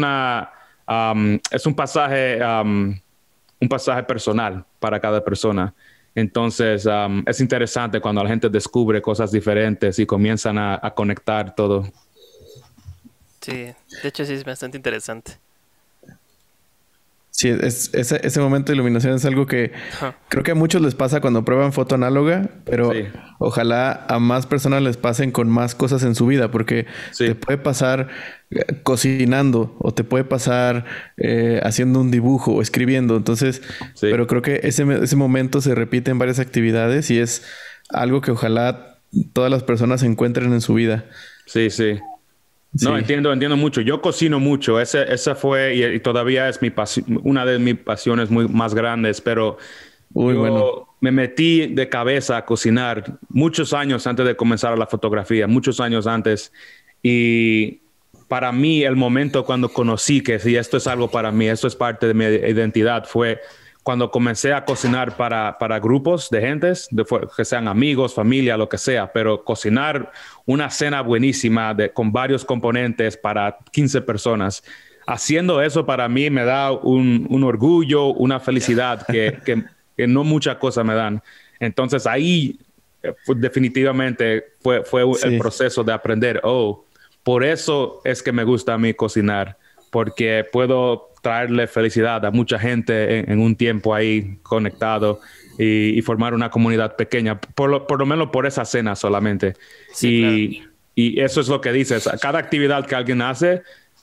un pasaje personal para cada persona. Entonces, es interesante cuando la gente descubre cosas diferentes y comienzan a conectar todo. Sí, de hecho sí es bastante interesante. Sí, ese momento de iluminación es algo que creo que a muchos les pasa cuando prueban foto análoga, pero ojalá a más personas les pasen con más cosas en su vida, porque te puede pasar cocinando o te puede pasar haciendo un dibujo o escribiendo. Entonces, pero creo que ese momento se repite en varias actividades y es algo que ojalá todas las personas encuentren en su vida. Sí, sí. No, entiendo mucho. Yo cocino mucho. Esa fue y todavía es una de mis pasiones más grandes, pero me metí de cabeza a cocinar muchos años antes de comenzar la fotografía, muchos años antes. Y para mí el momento cuando conocí que si esto es algo para mí, esto es parte de mi identidad, fue cuando comencé a cocinar para grupos de gentes, que sean amigos, familia, lo que sea, pero cocinar una cena buenísima con varios componentes para 15 personas. Haciendo eso para mí me da un orgullo, una felicidad que no muchas cosas me dan. Entonces ahí definitivamente fue el proceso de aprender, por eso es que me gusta a mí cocinar, porque puedo traerle felicidad a mucha gente en un tiempo ahí conectado y formar una comunidad pequeña, por lo menos por esa cena solamente. Sí, claro. Y eso es lo que dices. Cada actividad que alguien hace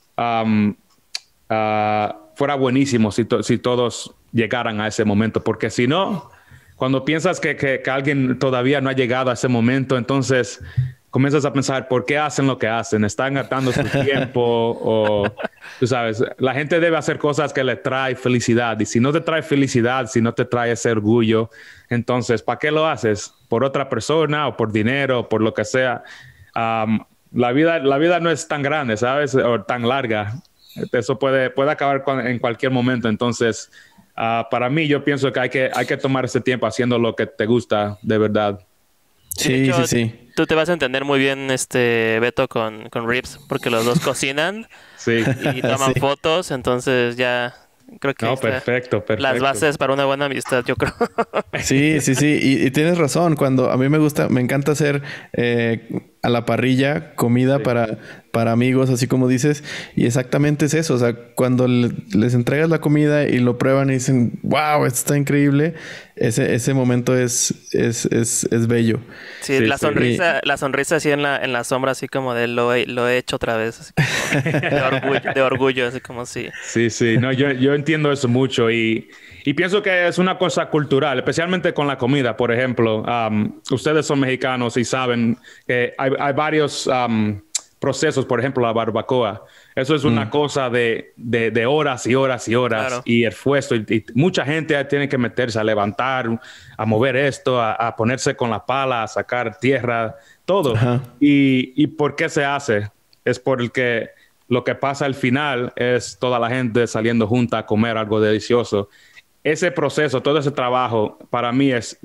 fuera buenísimo si todos llegaran a ese momento, porque si no, cuando piensas que alguien todavía no ha llegado a ese momento, entonces comienzas a pensar, ¿por qué hacen lo que hacen? ¿Están gastando su tiempo? O, tú sabes, la gente debe hacer cosas que le trae felicidad. Y si no te trae felicidad, si no te trae ese orgullo, entonces, ¿para qué lo haces? ¿Por otra persona o por dinero o por lo que sea? La vida no es tan grande, ¿sabes? O tan larga. Eso puede acabar en cualquier momento. Entonces, para mí, yo pienso que hay que tomar ese tiempo haciendo lo que te gusta de verdad. Sí, sí. Tú te vas a entender muy bien, Beto, con Rips, porque los dos cocinan y toman fotos, entonces ya creo que perfecto. Las bases para una buena amistad, yo creo. Sí. Y tienes razón. Cuando a mí me encanta hacer a la parrilla comida para para amigos, así como dices, y exactamente es eso, o sea, cuando les entregas la comida y lo prueban y dicen, wow, esto está increíble, ese momento es bello. Sí, sí, la sonrisa así en la sombra, así como de lo he hecho otra vez, así como de orgullo, así como sí. Sí, no, yo entiendo eso mucho y pienso que es una cosa cultural, especialmente con la comida, por ejemplo. Ustedes son mexicanos y saben que hay varios procesos, por ejemplo, la barbacoa. Eso es una cosa de horas y horas y horas, claro. Y esfuerzo. Y mucha gente tiene que meterse a levantar, a mover esto, a ponerse con la pala, a sacar tierra, todo. ¿Y por qué se hace? Es porque lo que pasa al final es toda la gente saliendo junta a comer algo delicioso. Ese proceso, todo ese trabajo, para mí es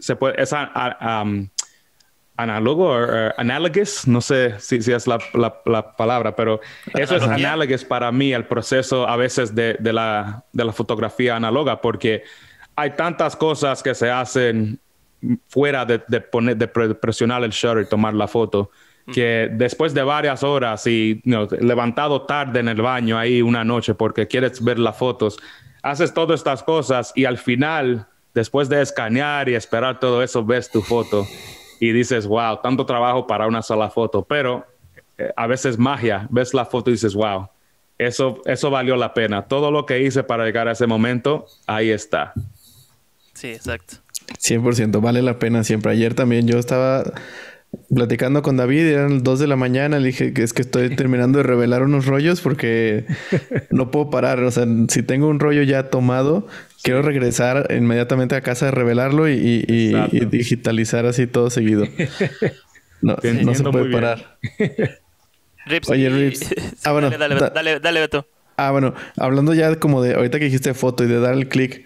análogo o analogous, no sé si es la palabra, pero eso es analogous para mí al proceso a veces de la fotografía análoga, porque hay tantas cosas que se hacen fuera de presionar el shutter y tomar la foto, que después de varias horas y levantado tarde en el baño ahí una noche porque quieres ver las fotos, haces todas estas cosas y al final, después de escanear y esperar todo eso, ves tu foto y dices, wow, tanto trabajo para una sola foto. Pero a veces magia, ves la foto y dices, wow, eso valió la pena. Todo lo que hice para llegar a ese momento, ahí está. Sí, exacto. 100%, vale la pena siempre. Ayer también yo estaba platicando con David, eran las 2 de la mañana, le dije que es que estoy terminando de revelar unos rollos porque no puedo parar. O sea, si tengo un rollo ya tomado, quiero regresar inmediatamente a casa a revelarlo y digitalizar así todo seguido. No se puede parar. Rips, oye, Rips. Bueno, dale, Beto. Bueno, hablando ya como de ahorita que dijiste foto y de dar el clic,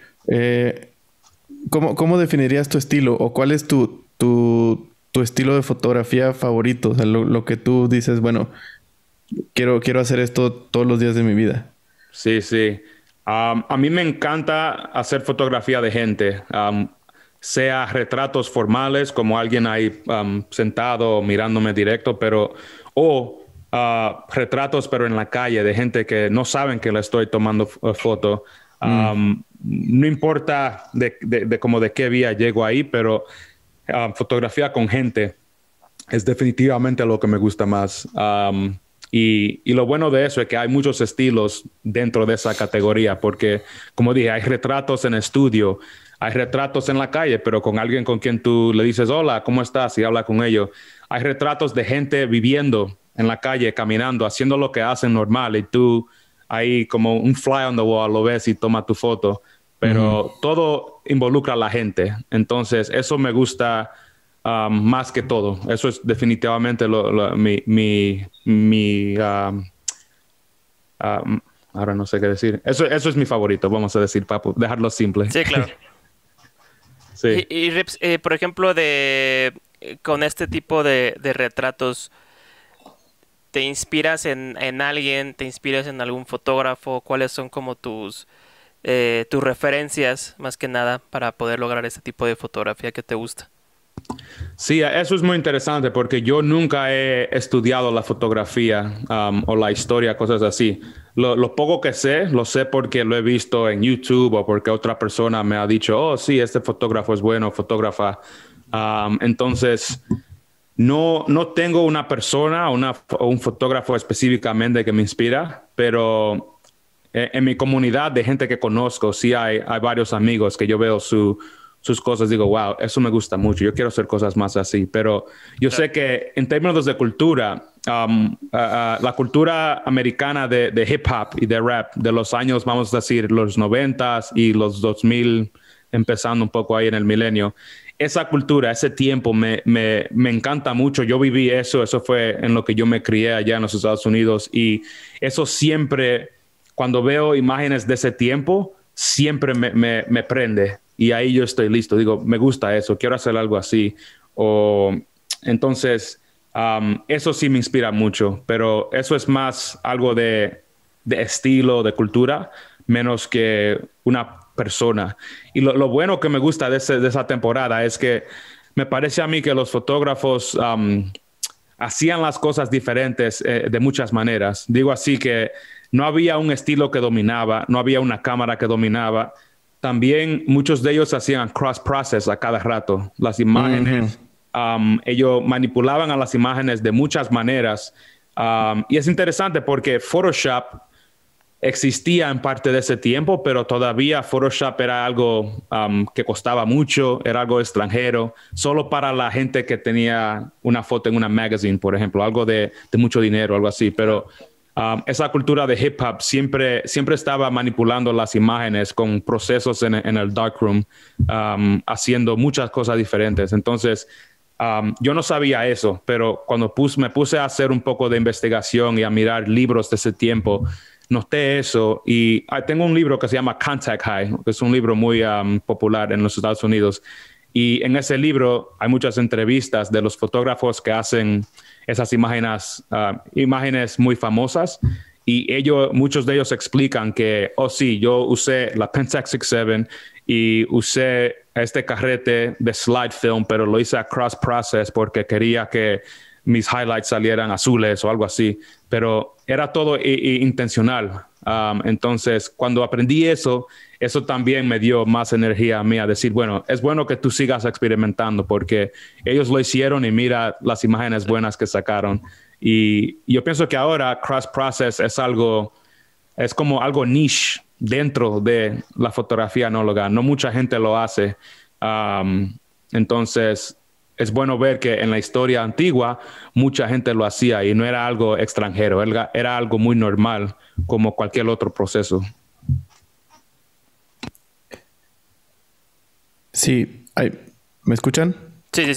¿cómo definirías tu estilo? ¿O cuál es tu estilo de fotografía favorito? O sea, lo que tú dices, bueno, quiero hacer esto todos los días de mi vida. Sí. A mí me encanta hacer fotografía de gente, sea retratos formales, como alguien ahí sentado mirándome directo, o retratos pero en la calle, de gente que no saben que le estoy tomando foto. No importa de qué vía llego ahí, pero fotografía con gente es definitivamente lo que me gusta más. Y lo bueno de eso es que hay muchos estilos dentro de esa categoría, porque, como dije, hay retratos en estudio, hay retratos en la calle, pero con alguien con quien tú le dices, hola, ¿cómo estás? Y habla con ellos. Hay retratos de gente viviendo en la calle, caminando, haciendo lo que hacen normal, y tú ahí como un fly on the wall lo ves y toma tu foto. Pero todo involucra a la gente. Entonces, eso me gusta más que todo. Eso es definitivamente ahora no sé qué decir. Eso es mi favorito, vamos a decir, para dejarlo simple. Sí, claro. Sí. Y Rips, por ejemplo, con este tipo de retratos, ¿te inspiras en alguien? ¿Te inspiras en algún fotógrafo? ¿Cuáles son como tus referencias, más que nada, para poder lograr este tipo de fotografía que te gusta? Sí, eso es muy interesante porque yo nunca he estudiado la fotografía o la historia, cosas así. Lo poco que sé, lo sé porque lo he visto en YouTube o porque otra persona me ha dicho, oh, sí, este fotógrafo es bueno, fotógrafa. Entonces, no tengo una persona o un fotógrafo específicamente que me inspira, pero en mi comunidad de gente que conozco, sí hay varios amigos que yo veo sus cosas, digo, wow, eso me gusta mucho, yo quiero hacer cosas más así, pero yo sé que en términos de cultura, la cultura americana de hip hop y de rap de los años, vamos a decir, los 90s y los 2000, empezando un poco ahí en el milenio, esa cultura, ese tiempo me encanta mucho. Yo viví eso fue en lo que yo me crié allá en los Estados Unidos y eso siempre, cuando veo imágenes de ese tiempo, siempre me prende. Y ahí yo estoy listo. Digo, me gusta eso, quiero hacer algo así. Entonces, eso sí me inspira mucho, pero eso es más algo de estilo, de cultura, menos que una persona. Y lo bueno que me gusta de esa temporada es que me parece a mí que los fotógrafos hacían las cosas diferentes de muchas maneras. Digo así que no había un estilo que dominaba, no había una cámara que dominaba. También muchos de ellos hacían cross-process a cada rato. Las imágenes, ellos manipulaban a las imágenes de muchas maneras. Y es interesante porque Photoshop existía en parte de ese tiempo, pero todavía Photoshop era algo que costaba mucho, era algo extranjero, solo para la gente que tenía una foto en una magazine, por ejemplo, algo de mucho dinero, algo así. Pero esa cultura de hip hop siempre estaba manipulando las imágenes con procesos en el darkroom, haciendo muchas cosas diferentes. Entonces, yo no sabía eso, pero cuando me puse a hacer un poco de investigación y a mirar libros de ese tiempo, noté eso. Y tengo un libro que se llama Contact High, que es un libro muy popular en los Estados Unidos. Y en ese libro hay muchas entrevistas de los fotógrafos que hacen esas imágenes muy famosas. Y muchos de ellos explican que, sí, yo usé la Pentax 67 y usé este carrete de slide film, pero lo hice a cross process porque quería que mis highlights salieran azules o algo así. Pero era todo intencional. Entonces, cuando aprendí eso también me dio más energía a mí a decir, bueno, es bueno que tú sigas experimentando porque ellos lo hicieron y mira las imágenes buenas que sacaron. Y yo pienso que ahora cross-process es como algo niche dentro de la fotografía análoga. No mucha gente lo hace. Entonces, es bueno ver que en la historia antigua mucha gente lo hacía y no era algo extranjero, era algo muy normal como cualquier otro proceso. Sí, ¿me escuchan? Sí.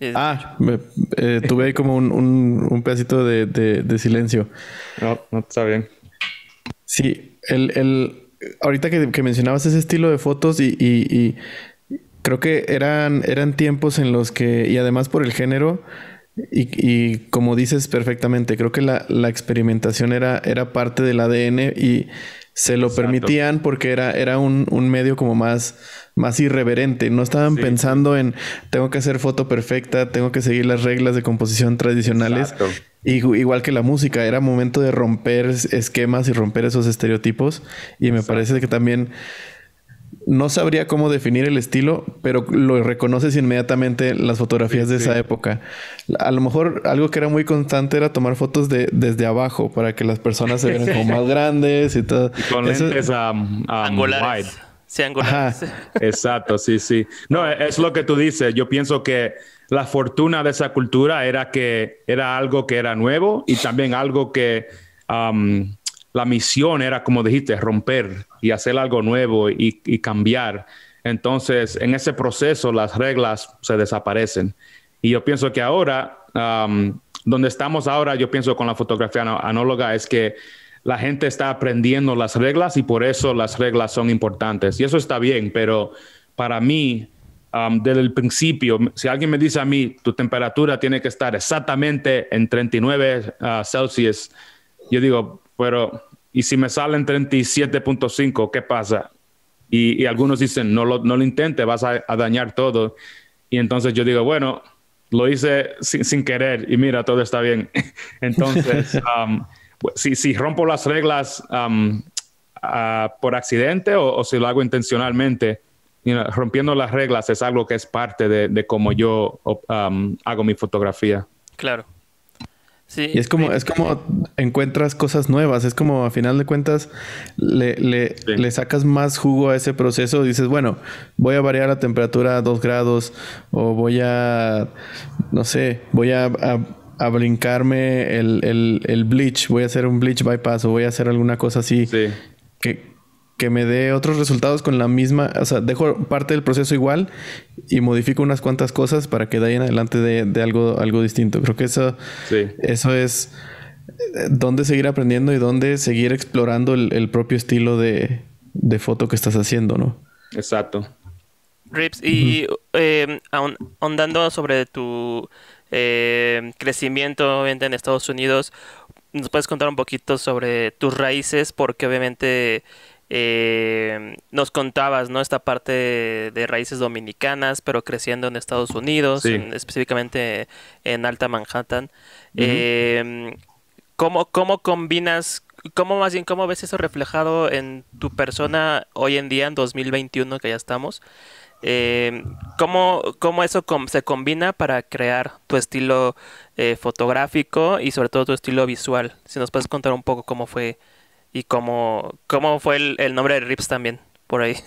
Tuve ahí como un pedacito de silencio. No, está bien. Sí, ahorita que mencionabas ese estilo de fotos y creo que eran tiempos en los que, y además por el género, y como dices perfectamente, creo que la experimentación era parte del ADN y se lo permitían porque era un medio como más irreverente. No estaban pensando en tengo que hacer foto perfecta, tengo que seguir las reglas de composición tradicionales. Exacto. Igual que la música, era momento de romper esquemas y romper esos estereotipos. Y me parece que también no sabría cómo definir el estilo, pero lo reconoces inmediatamente las fotografías de esa época. A lo mejor algo que era muy constante era tomar fotos desde abajo para que las personas se vieran como más grandes y todo. Y con lentes angulares. wide. Sí, angulares. Exacto, sí. No, es lo que tú dices. Yo pienso que la fortuna de esa cultura era que era algo que era nuevo y también algo que la misión era, como dijiste, romper y hacer algo nuevo y cambiar. Entonces, en ese proceso, las reglas se desaparecen. Y yo pienso que ahora, donde estamos ahora, yo pienso con la fotografía análoga, es que la gente está aprendiendo las reglas y por eso las reglas son importantes. Y eso está bien, pero para mí, desde el principio, si alguien me dice a mí, tu temperatura tiene que estar exactamente en 39 Celsius, yo digo, pero, ¿y si me sale en 37.5, qué pasa? Y algunos dicen, no lo intentes, vas a dañar todo. Y entonces yo digo, bueno, lo hice sin querer y mira, todo está bien. Entonces, si rompo las reglas por accidente o si lo hago intencionalmente, rompiendo las reglas es algo que es parte de cómo yo hago mi fotografía. Claro. Sí, y es como encuentras cosas nuevas. Es como a final de cuentas le sacas más jugo a ese proceso. Dices, bueno, voy a variar la temperatura a 2 grados o voy a brincarme el bleach. Voy a hacer un bleach bypass o voy a hacer alguna cosa así que me dé otros resultados con la misma... O sea, dejo parte del proceso igual y modifico unas cuantas cosas para que de ahí en adelante de algo distinto. Creo que eso es dónde seguir aprendiendo y dónde seguir explorando el propio estilo de foto que estás haciendo, ¿no? Exacto. Rips, y ahondando sobre tu crecimiento en Estados Unidos, ¿nos puedes contar un poquito sobre tus raíces? Porque obviamente Nos contabas, ¿no? Esta parte de raíces dominicanas, pero creciendo en Estados Unidos, Sí. específicamente en Alta Manhattan. Ujú. ¿Cómo combinas, más bien, cómo ves eso reflejado en tu persona hoy en día, en 2021, que ya estamos? Eh, ¿cómo eso se combina para crear tu estilo fotográfico y sobre todo tu estilo visual? Si nos puedes contar un poco cómo fue y cómo fue el nombre de Rips también, por ahí.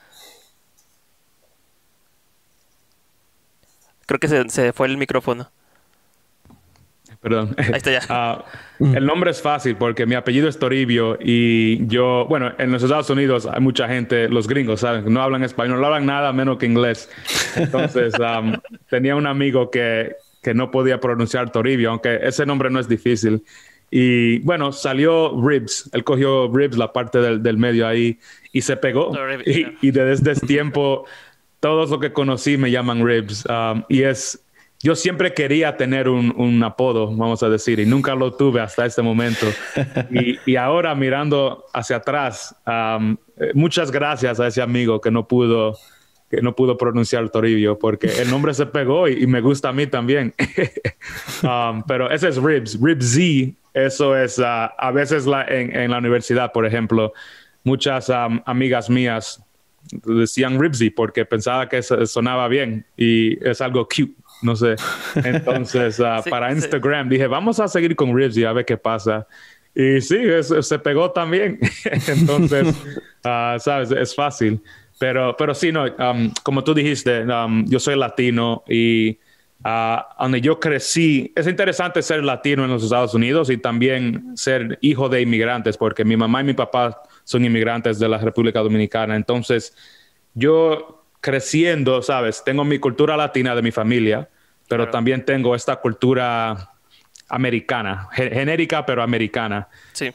Creo que se fue el micrófono. Perdón. Ahí está ya. El nombre es fácil porque mi apellido es Toribio y yo, bueno, en los Estados Unidos hay mucha gente, los gringos, ¿saben? No hablan español, no hablan nada menos que inglés. Entonces, tenía un amigo que no podía pronunciar Toribio, aunque ese nombre no es difícil. Y bueno, salió Ribs. Él cogió Ribs, la parte del medio ahí, y se pegó. Y desde ese tiempo, todos los que conocí me llaman Ribs. Yo siempre quería tener un apodo, vamos a decir, y nunca lo tuve hasta este momento. Y ahora mirando hacia atrás, muchas gracias a ese amigo que no pudo pronunciar Toribio, porque el nombre se pegó y me gusta a mí también. Pero ese es Ribs. Ribs Z, eso es a veces en la universidad, por ejemplo, muchas amigas mías decían Ribsy porque pensaba que sonaba bien y es algo cute. No sé. Entonces, Sí, para sí. Instagram dije, vamos a seguir con Ribsy a ver qué pasa. Y sí, se pegó también. Entonces, sabes, es fácil. Pero sí, no, como tú dijiste, yo soy latino y donde yo crecí, es interesante ser latino en los Estados Unidos y también ser hijo de inmigrantes, porque mi mamá y mi papá son inmigrantes de la República Dominicana. Entonces, yo creciendo, sabes, tengo mi cultura latina de mi familia, pero Claro. también tengo esta cultura americana, genérica, pero americana. Sí.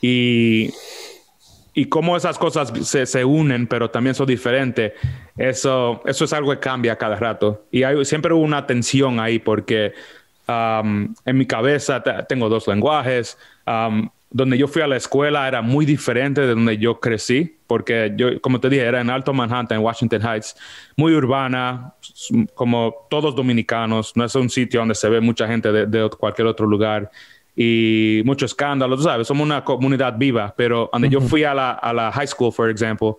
Y cómo esas cosas se unen, pero también son diferentes, eso es algo que cambia cada rato. Y siempre hubo una tensión ahí porque en mi cabeza tengo dos lenguajes. Donde yo fui a la escuela era muy diferente de donde yo crecí, porque yo, como te dije, era en Alto Manhattan, en Washington Heights, muy urbana, como todos dominicanos. No es un sitio donde se ve mucha gente de cualquier otro lugar y mucho escándalo, tú sabes, somos una comunidad viva, pero cuando yo fui a la high school, por ejemplo,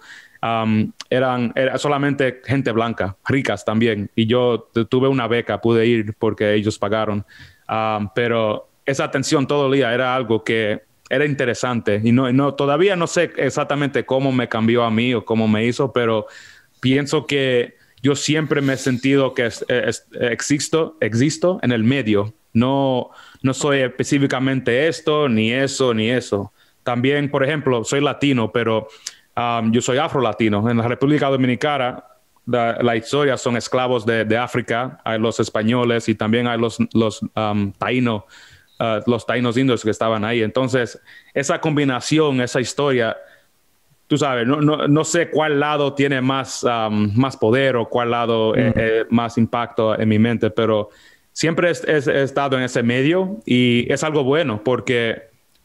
era solamente gente blanca, ricas también, y yo tuve una beca, pude ir porque ellos pagaron, pero esa atención todo el día era algo que era interesante y todavía no sé exactamente cómo me cambió a mí o cómo me hizo, pero pienso que yo siempre me he sentido que existo en el medio. No soy específicamente esto, ni eso, ni eso. También, por ejemplo, soy latino, pero yo soy afro-latino. En la República Dominicana, la historia son esclavos de África. Hay los españoles y también hay los taínos, los taínos indios que estaban ahí. Entonces, esa combinación, esa historia, tú sabes, no sé cuál lado tiene más poder o cuál lado más impacto en mi mente, pero siempre he estado en ese medio y es algo bueno porque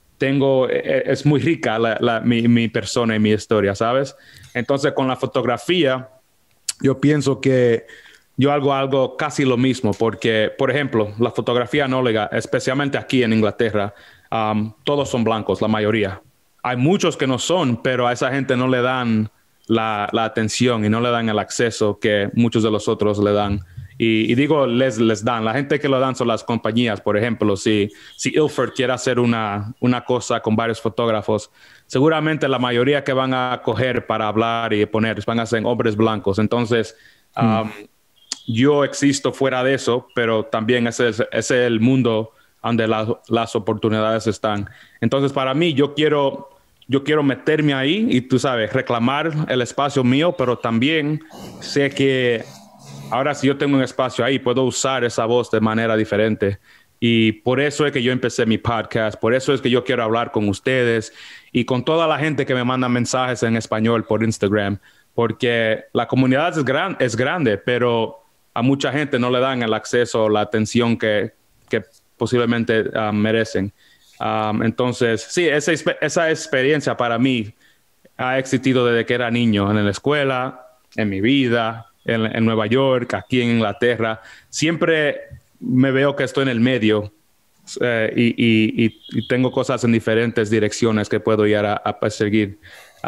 es muy rica mi persona y mi historia, ¿sabes? Entonces, con la fotografía, yo pienso que yo hago algo casi lo mismo porque, por ejemplo, la fotografía análoga, especialmente aquí en Inglaterra, todos son blancos, la mayoría. Hay muchos que no son, pero a esa gente no le dan la atención y no le dan el acceso que muchos de los otros le dan. Y digo, les dan. La gente que lo dan son las compañías. Por ejemplo, si Ilford quiere hacer una cosa con varios fotógrafos, seguramente la mayoría que van a coger para hablar y poner van a ser hombres blancos. Entonces, yo existo fuera de eso, pero también ese es el mundo donde las oportunidades están. Entonces, para mí, yo quiero meterme ahí y, tú sabes, reclamar el espacio mío, pero también sé que ahora si yo tengo un espacio ahí, puedo usar esa voz de manera diferente. Y por eso es que yo empecé mi podcast, por eso es que yo quiero hablar con ustedes y con toda la gente que me manda mensajes en español por Instagram, porque la comunidad es grande, pero a mucha gente no le dan el acceso o la atención que posiblemente merecen. Entonces, sí, esa experiencia para mí ha existido desde que era niño, en la escuela, en mi vida, en Nueva York, aquí en Inglaterra. Siempre me veo que estoy en el medio y tengo cosas en diferentes direcciones que puedo ir a perseguir.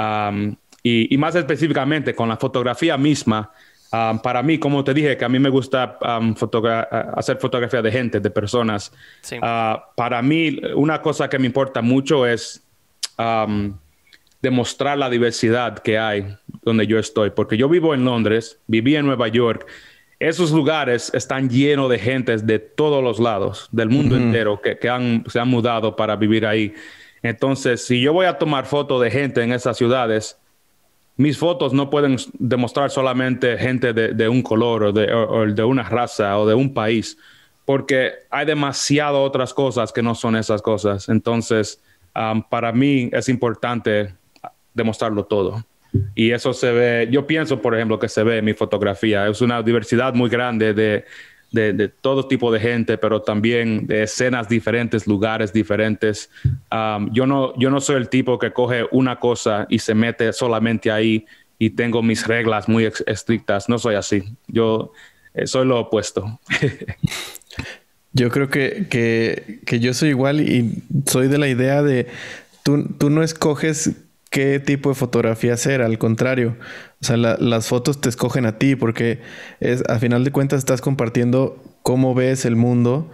Y más específicamente con la fotografía misma, para mí, como te dije, que a mí me gusta hacer fotografía de gente, de personas. Sí. Para mí, una cosa que me importa mucho es demostrar la diversidad que hay donde yo estoy. Porque yo vivo en Londres, viví en Nueva York. Esos lugares están llenos de gente de todos los lados, del mundo entero, que se han mudado para vivir ahí. Entonces, si yo voy a tomar fotos de gente en esas ciudades, mis fotos no pueden demostrar solamente gente de un color o de una raza o de un país, porque hay demasiadas otras cosas que no son esas cosas. Entonces, para mí es importante demostrarlo todo. Y eso se ve, yo pienso, por ejemplo, que se ve en mi fotografía. Es una diversidad muy grande de todo tipo de gente, pero también de escenas diferentes, lugares diferentes. Yo no soy el tipo que coge una cosa y se mete solamente ahí y tengo mis reglas muy estrictas. No soy así. Yo soy lo opuesto. Yo creo que yo soy igual y soy de la idea de tú no escoges qué tipo de fotografía hacer, al contrario. O sea, las fotos te escogen a ti porque a final de cuentas estás compartiendo cómo ves el mundo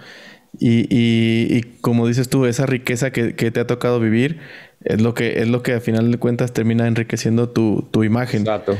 y como dices tú, esa riqueza que te ha tocado vivir es lo que a final de cuentas termina enriqueciendo tu imagen. Exacto.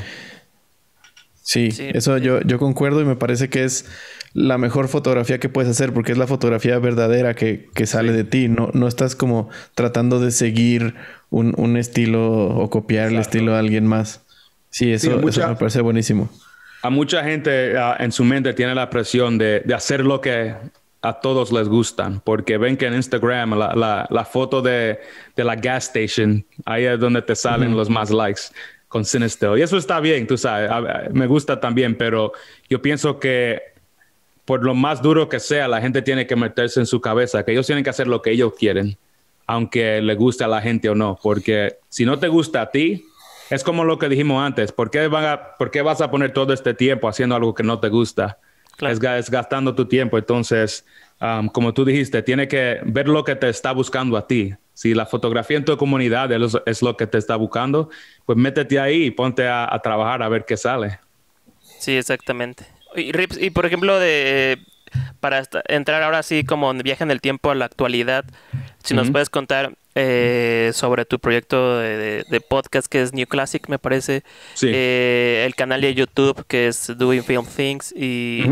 Sí, eso yo concuerdo y me parece que es la mejor fotografía que puedes hacer porque es la fotografía verdadera que sale de ti. No estás como tratando de seguir un estilo o copiar el estilo de alguien más. Sí, eso me parece buenísimo. A mucha gente en su mente tiene la presión de hacer lo que a todos les gustan, porque ven que en Instagram la foto de la gas station, ahí es donde te salen los más likes con Cinestill. Y eso está bien, tú sabes, me gusta también, pero yo pienso que por lo más duro que sea, la gente tiene que meterse en su cabeza, que ellos tienen que hacer lo que ellos quieren, aunque le guste a la gente o no, porque si no te gusta a ti, es como lo que dijimos antes, ¿por qué vas a poner todo este tiempo haciendo algo que no te gusta? Claro. Es gastando tu tiempo. Entonces, como tú dijiste, tiene que ver lo que te está buscando a ti. Si la fotografía en tu comunidad es lo que te está buscando, pues métete ahí y ponte a trabajar a ver qué sale. Sí, exactamente. Y Rips, y por ejemplo, para entrar ahora sí como en viaje en el tiempo a la actualidad, si nos puedes contar sobre tu proyecto de podcast que es New Classic, me parece. Sí. El canal de YouTube que es Doing Film Things. Y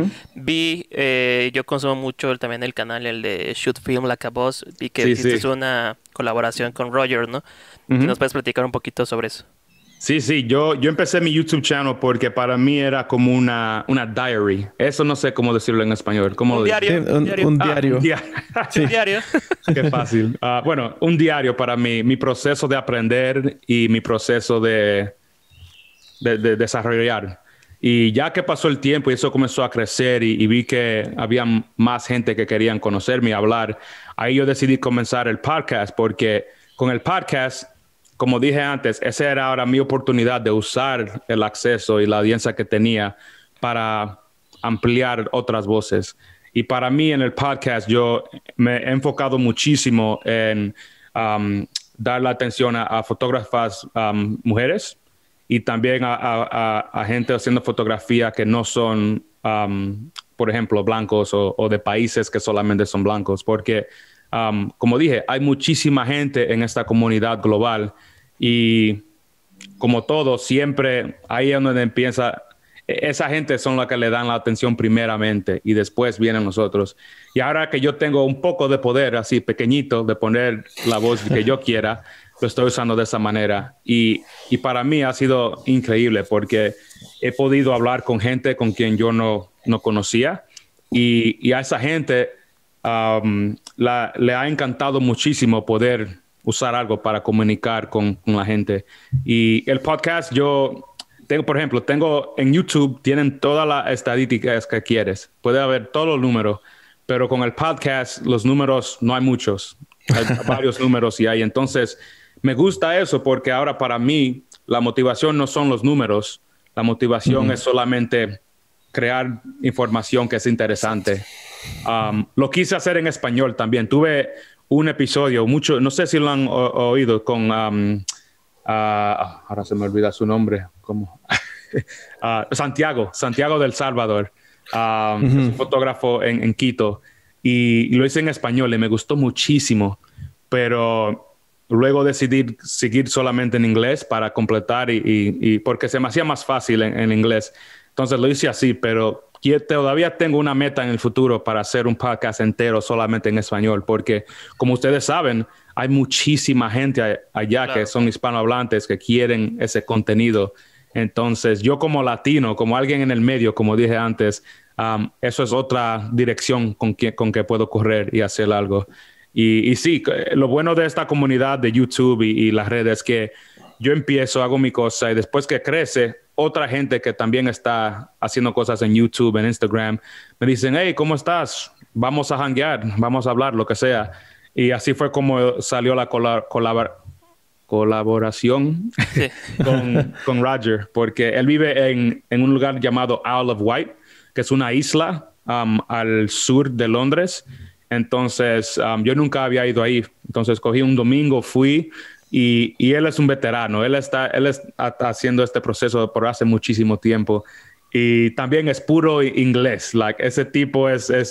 yo consumo mucho también el canal, el de Shoot Film Like a Boss. Y que hiciste una colaboración con Roger, ¿no? ¿Nos puedes platicar un poquito sobre eso? Sí, yo empecé mi YouTube channel porque para mí era como una diary. Eso no sé cómo decirlo en español. Un diario. Sí, un diario. Un diario. Qué fácil. Bueno, un diario para mí, mi proceso de aprender y mi proceso de desarrollar. Y ya que pasó el tiempo y eso comenzó a crecer y vi que había más gente que querían conocerme y hablar, ahí yo decidí comenzar el podcast porque con el podcast, como dije antes, esa era ahora mi oportunidad de usar el acceso y la audiencia que tenía para ampliar otras voces. Y para mí en el podcast yo me he enfocado muchísimo en dar la atención a fotógrafas mujeres y también a gente haciendo fotografía que no son, por ejemplo, blancos o de países que solamente son blancos. Porque, como dije, hay muchísima gente en esta comunidad global. Y como todo, siempre ahí es donde empieza, esa gente son las que le dan la atención primeramente y después vienen nosotros. Y ahora que yo tengo un poco de poder así pequeñito de poner la voz que yo quiera, lo estoy usando de esa manera. Y para mí ha sido increíble porque he podido hablar con gente con quien yo no conocía y a esa gente le ha encantado muchísimo poder usar algo para comunicar con la gente. Y el podcast yo tengo, por ejemplo, en YouTube, tienen todas las estadísticas que quieres. Puede haber todos los números, pero con el podcast los números no hay muchos. Hay varios números y hay. Entonces, me gusta eso porque ahora para mí la motivación no son los números. La motivación es solamente crear información que es interesante. Lo quise hacer en español también. Tuve un episodio, no sé si lo han oído, con... ahora se me olvida su nombre. ¿Cómo? Santiago del Salvador. Es un fotógrafo en Quito. Y lo hice en español y me gustó muchísimo. Pero luego decidí seguir solamente en inglés para completar y porque se me hacía más fácil en inglés. Entonces lo hice así, pero todavía tengo una meta en el futuro para hacer un podcast entero solamente en español, porque como ustedes saben, hay muchísima gente allá que son hispanohablantes que quieren ese contenido. Entonces yo como latino, como alguien en el medio, como dije antes, eso es otra dirección con que puedo correr y hacer algo. Y sí, lo bueno de esta comunidad de YouTube y las redes es que yo empiezo, hago mi cosa y después que crece, otra gente que también está haciendo cosas en YouTube, en Instagram, me dicen, hey, ¿cómo estás? Vamos a hanguear, vamos a hablar, lo que sea. Y así fue como salió la colaboración con Roger, porque él vive en un lugar llamado Isle of Wight, que es una isla al sur de Londres. Entonces, yo nunca había ido ahí. Entonces, cogí un domingo, fui y él es un veterano. Él está haciendo este proceso por hace muchísimo tiempo. Y también es puro inglés. Ese tipo es de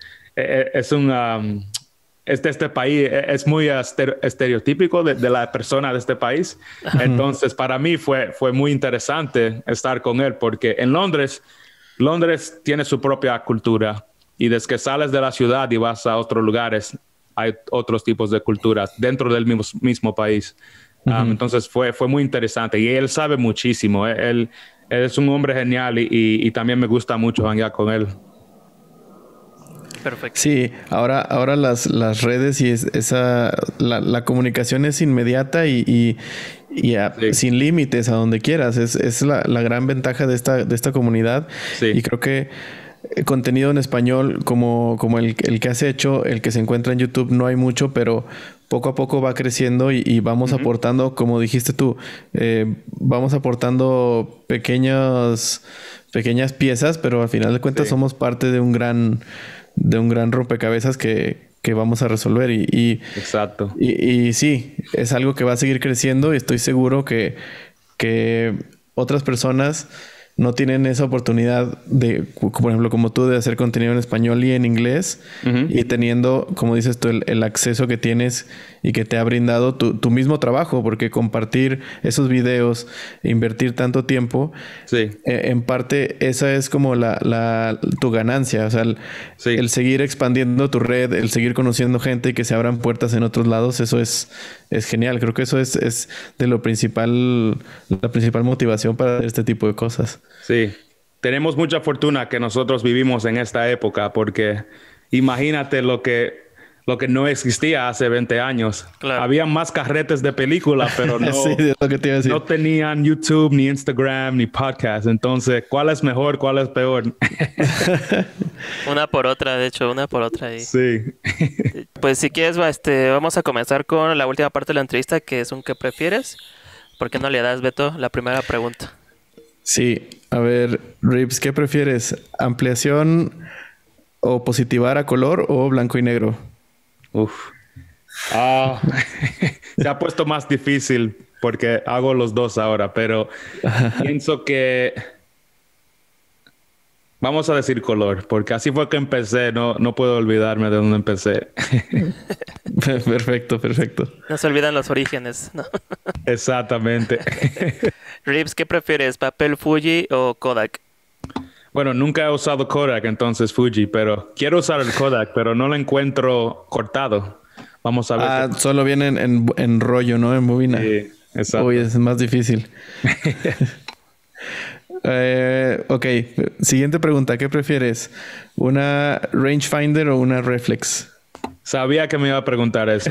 este país, es muy estereotípico de la persona de este país. Entonces, para mí fue muy interesante estar con él porque en Londres tiene su propia cultura. Y desde que sales de la ciudad y vas a otros lugares, hay otros tipos de culturas dentro del mismo país. Entonces fue muy interesante. Y él sabe muchísimo. Él es un hombre genial y también me gusta mucho hanguear con él. Perfecto. Sí, ahora las redes y la comunicación es inmediata y sin límites a donde quieras. Es la gran ventaja de esta comunidad. Sí. Y creo que contenido en español como el que has hecho, el que se encuentra en YouTube, no hay mucho, pero poco a poco va creciendo y vamos aportando, como dijiste tú, vamos aportando pequeñas piezas, pero al final de cuentas somos parte de un gran rompecabezas que vamos a resolver Exacto. Y sí, es algo que va a seguir creciendo y estoy seguro que otras personas no tienen esa oportunidad de, por ejemplo, como tú, de hacer contenido en español y en inglés, y teniendo, como dices tú, el acceso que tienes y que te ha brindado tu mismo trabajo, porque compartir esos videos, invertir tanto tiempo, en parte esa es como tu ganancia, o sea, el seguir expandiendo tu red, el seguir conociendo gente y que se abran puertas en otros lados, eso es genial. Creo que eso es de la principal motivación para hacer este tipo de cosas. Sí, tenemos mucha fortuna que nosotros vivimos en esta época, porque imagínate lo que no existía hace 20 años. Claro. Había más carretes de películas, pero no, sí, es lo que te iba a decir. No tenían YouTube, ni Instagram, ni podcast. Entonces, ¿cuál es mejor? ¿Cuál es peor? Una por otra, de hecho, una por otra. Ahí. Sí. Pues si quieres, vamos a comenzar con la última parte de la entrevista, que es un ¿qué prefieres? ¿Por qué no le das, Beto, la primera pregunta? Sí, a ver, Rips, ¿qué prefieres? ¿Ampliación o positivar a color o blanco y negro? Se ha puesto más difícil porque hago los dos ahora, pero pienso que vamos a decir color, porque así fue que empecé. No puedo olvidarme de dónde empecé. Perfecto. No se olvidan los orígenes, ¿no? Exactamente. Rips, ¿qué prefieres? ¿Papel Fuji o Kodak? Bueno, nunca he usado Kodak, entonces Fuji, pero quiero usar el Kodak, pero no lo encuentro cortado. Vamos a ver. Solo viene en rollo, ¿no? En bobina. Sí, exacto. Uy, es más difícil. Ok, siguiente pregunta. ¿Qué prefieres? ¿Una rangefinder o una reflex? Sabía que me iba a preguntar eso.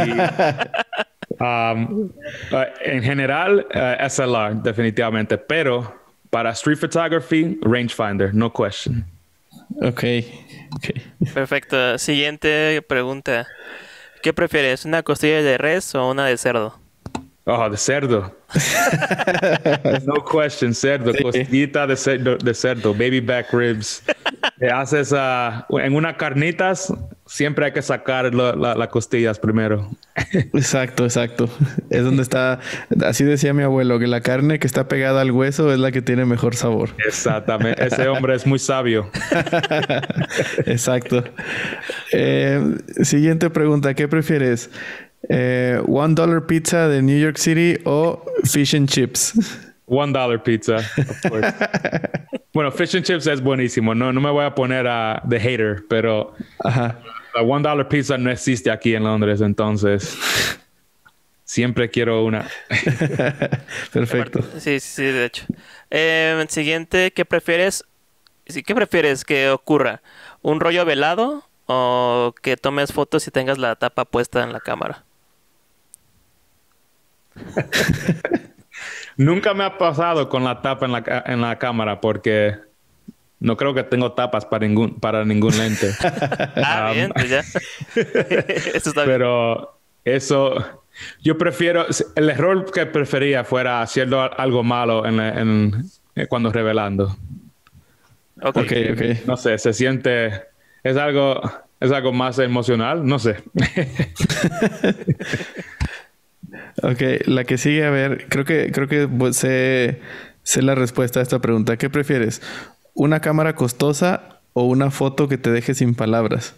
En general, SLR, definitivamente. Pero para street photography, rangefinder, no question. Ok. Perfecto. Siguiente pregunta. ¿Qué prefieres? ¿Una costilla de res o una de cerdo? Oh, de cerdo. No question, cerdo. Sí. Costillita de cerdo, baby back ribs. Haces en unas carnitas, siempre hay que sacar las costillas primero. Exacto. Es donde está, así decía mi abuelo, que la carne que está pegada al hueso es la que tiene mejor sabor. Exactamente. Ese hombre es muy sabio. Exacto. Siguiente pregunta. ¿Qué prefieres? $1 pizza de New York City o fish and chips. $1 pizza, of course. Bueno, fish and chips es buenísimo. No me voy a poner de hater, pero la $1 pizza no existe aquí en Londres, entonces siempre quiero una. Perfecto. Sí, de hecho. Siguiente, ¿qué prefieres? ¿Qué prefieres que ocurra? ¿Un rollo velado o que tomes fotos y tengas la tapa puesta en la cámara? Nunca me ha pasado con la tapa en la cámara porque no creo que tengo tapas para ningún lente. Bien, pues ya. Eso está bien. Pero eso, yo prefiero, el error que prefería fuera haciendo algo malo cuando revelando. Okay. No sé, se siente, es algo más emocional, no sé. Ok, la que sigue, a ver, creo que sé la respuesta a esta pregunta. ¿Qué prefieres? ¿Una cámara costosa o una foto que te deje sin palabras?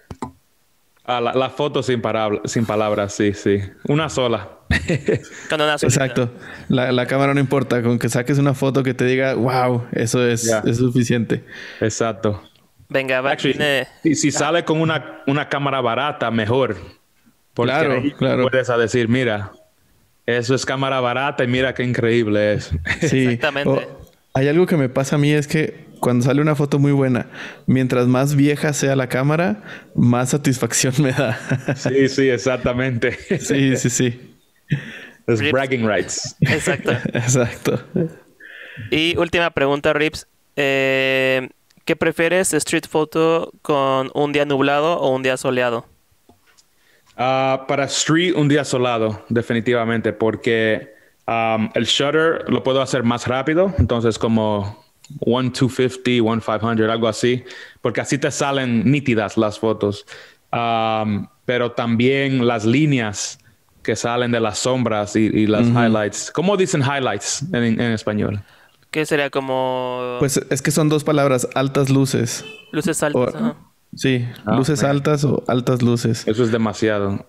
La foto sin palabras, sí. Una sola. Con una solita. Exacto. La cámara no importa. Con que saques una foto que te diga, wow, eso es suficiente. Exacto. Venga, va. Si sale con una cámara barata, mejor. Porque claro. Puedes decir, mira, eso es cámara barata y mira qué increíble es. Sí. Exactamente. Hay algo que me pasa a mí es que cuando sale una foto muy buena, mientras más vieja sea la cámara, más satisfacción me da. Sí, exactamente. Sí. Es bragging rights. Exacto. Y última pregunta, Rips. ¿Qué prefieres, street photo con un día nublado o un día soleado? Para street, un día soleado, definitivamente, porque el shutter lo puedo hacer más rápido, entonces como 1-250, 1-500, algo así, porque así te salen nítidas las fotos. Pero también las líneas que salen de las sombras y las highlights. ¿Cómo dicen highlights en español? ¿Qué sería como...? Pues es que son dos palabras, altas luces. Luces altas, ajá. Sí, luces altas o altas luces. Eso es demasiado.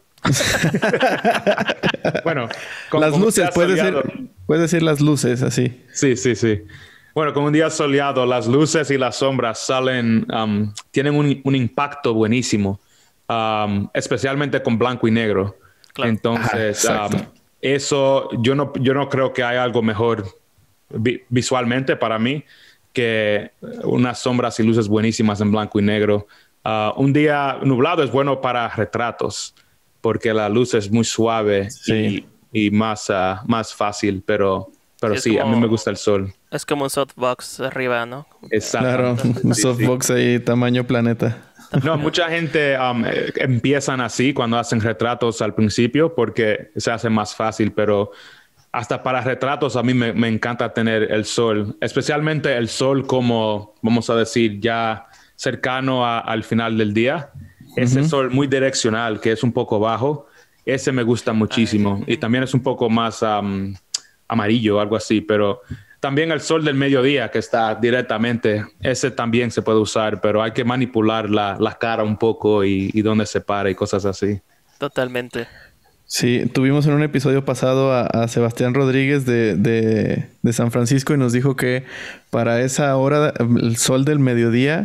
Bueno, las luces, puedes decir las luces así. Sí. Bueno, con un día soleado, las luces y las sombras salen, tienen un impacto buenísimo, especialmente con blanco y negro. Claro. Entonces, eso yo no creo que hay algo mejor visualmente para mí que unas sombras y luces buenísimas en blanco y negro. Un día nublado es bueno para retratos porque la luz es muy suave y más fácil, pero sí, como, a mí me gusta el sol. Es como un softbox arriba, ¿no? Exacto. Claro, un softbox ahí tamaño planeta. No, mucha gente empiezan así cuando hacen retratos al principio porque se hace más fácil, pero hasta para retratos a mí me encanta tener el sol, especialmente el sol como, vamos a decir, ya cercano al final del día. Ese sol muy direccional, que es un poco bajo, ese me gusta muchísimo. Y también es un poco más amarillo, algo así, pero también el sol del mediodía que está directamente, ese también se puede usar, pero hay que manipular la cara un poco y dónde se para y cosas así. Totalmente. Sí, tuvimos en un episodio pasado a Sebastián Rodríguez de San Francisco y nos dijo que para esa hora, el sol del mediodía,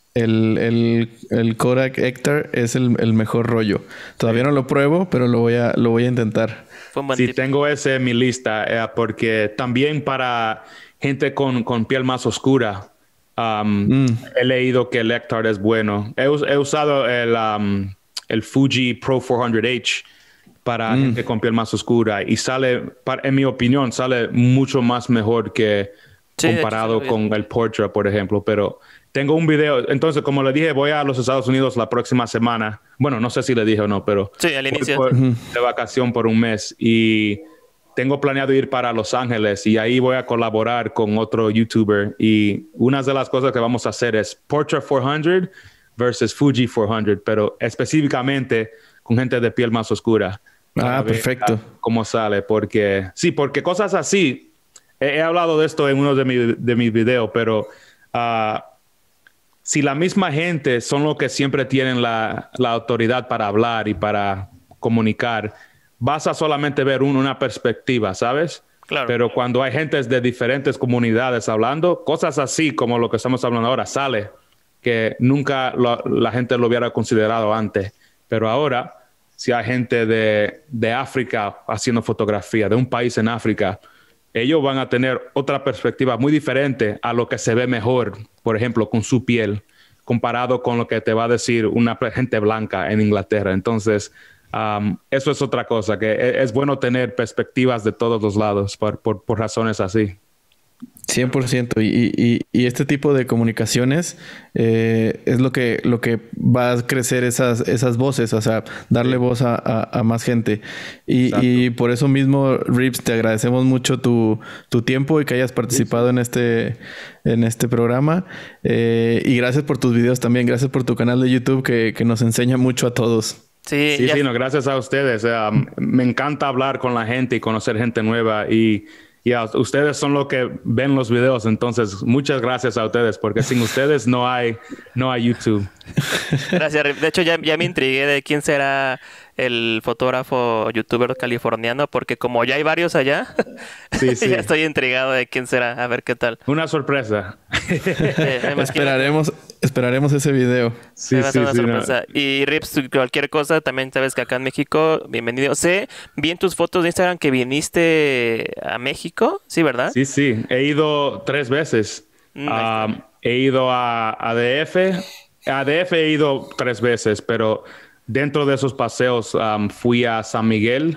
el Kodak Ektar es el mejor rollo. Todavía no lo pruebo, pero lo voy a intentar. Sí, tengo ese en mi lista, porque también para gente con piel más oscura, he leído que el Ektar es bueno. He usado el Fuji Pro 400H para gente con piel más oscura y sale, en mi opinión, sale mucho más mejor que comparado con el Portra, por ejemplo. Pero tengo un video. Entonces, como le dije, voy a los Estados Unidos la próxima semana. Bueno, no sé si le dije o no, pero sí, al inicio. de vacación por un mes. Y tengo planeado ir para Los Ángeles y ahí voy a colaborar con otro YouTuber. Y una de las cosas que vamos a hacer es Portrait 400 versus Fuji 400, pero específicamente con gente de piel más oscura. Ah, perfecto. Cómo sale, porque cosas así, he hablado de esto en uno de mis videos, pero si la misma gente son los que siempre tienen la autoridad para hablar y para comunicar, vas a solamente ver una perspectiva, ¿sabes? Claro. Pero cuando hay gente de diferentes comunidades hablando, cosas así como lo que estamos hablando ahora, sale que nunca la gente lo hubiera considerado antes. Pero ahora, si hay gente de África haciendo fotografía, de un país en África, ellos van a tener otra perspectiva muy diferente a lo que se ve mejor, por ejemplo, con su piel, comparado con lo que te va a decir una gente blanca en Inglaterra. Entonces, eso es otra cosa, que es bueno tener perspectivas de todos los lados por razones así. 100%. Y este tipo de comunicaciones es lo que va a crecer esas voces, o sea, darle voz a más gente. Y por eso mismo, Rips, te agradecemos mucho tu tiempo y que hayas participado en este programa. Y gracias por tus videos también. Gracias por tu canal de YouTube que nos enseña mucho a todos. Sí, no, gracias a ustedes. Me encanta hablar con la gente y conocer gente nueva y ustedes son los que ven los videos, entonces muchas gracias a ustedes, porque sin ustedes no hay YouTube. Gracias, Rip. De hecho, ya me intrigué de quién será el fotógrafo youtuber californiano, porque como ya hay varios allá, ya estoy intrigado de quién será, a ver qué tal. Una sorpresa. Esperaremos ese video. Sí, sorpresa. No. Y Rips, cualquier cosa, también sabes que acá en México, bienvenido. Vi en tus fotos de Instagram que viniste a México, ¿sí, verdad? Sí. He ido 3 veces. He ido a ADF. A ADF he ido 3 veces, pero dentro de esos paseos fui a San Miguel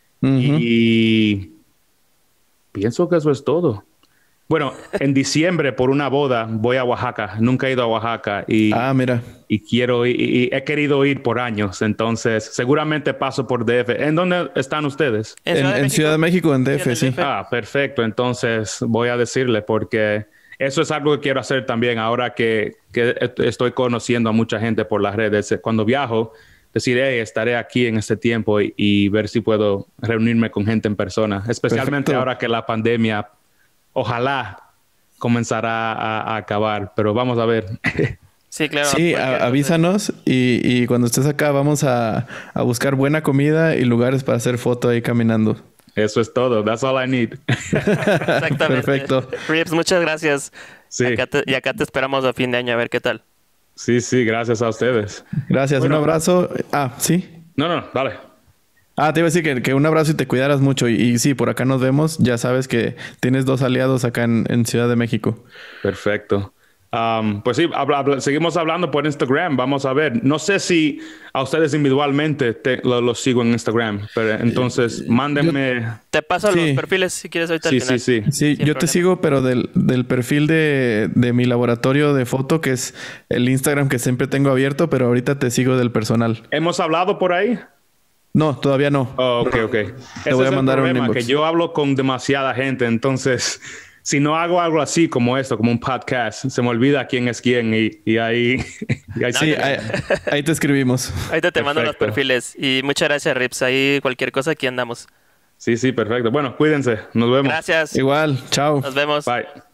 y pienso que eso es todo. Bueno, en diciembre por una boda voy a Oaxaca. Nunca he ido a Oaxaca mira. Y quiero ir, y he querido ir por años. Entonces, seguramente paso por DF. ¿En dónde están ustedes? En Ciudad de México, en DF, sí. Perfecto. Entonces voy a decirle porque eso es algo que quiero hacer también ahora que estoy conociendo a mucha gente por las redes. Cuando viajo, decir, estaré aquí en este tiempo y ver si puedo reunirme con gente en persona. Especialmente ahora que la pandemia, ojalá, comenzará a acabar. Pero vamos a ver. Sí, claro. Sí, avísanos y cuando estés acá vamos a buscar buena comida y lugares para hacer foto ahí caminando. Eso es todo. That's all I need. Exactamente. Perfecto. Rips, muchas gracias. Sí. Y acá te esperamos a fin de año a ver qué tal. Sí, gracias a ustedes. Gracias, un abrazo. ¿Sí? No, dale. Te iba a decir que un abrazo y te cuidaras mucho. Y sí, por acá nos vemos. Ya sabes que tienes 2 aliados acá en Ciudad de México. Perfecto. Pues sí, seguimos hablando por Instagram. Vamos a ver. No sé si a ustedes individualmente los sigo en Instagram, pero entonces mándenme. Te paso los perfiles si quieres ahorita al final. Sí, yo te sigo, pero del perfil de mi laboratorio de foto, que es el Instagram que siempre tengo abierto, pero ahorita te sigo del personal. ¿Hemos hablado por ahí? No, todavía no. Ok. Te voy a mandar un inbox. Que yo hablo con demasiada gente, entonces si no hago algo así como esto, como un podcast, se me olvida quién es quién y ahí... Sí, ahí te escribimos. Ahí te mando los perfiles. Y muchas gracias, Rips. Ahí cualquier cosa, aquí andamos. Sí, perfecto. Bueno, cuídense. Nos vemos. Gracias. Igual. Chao. Nos vemos. Bye.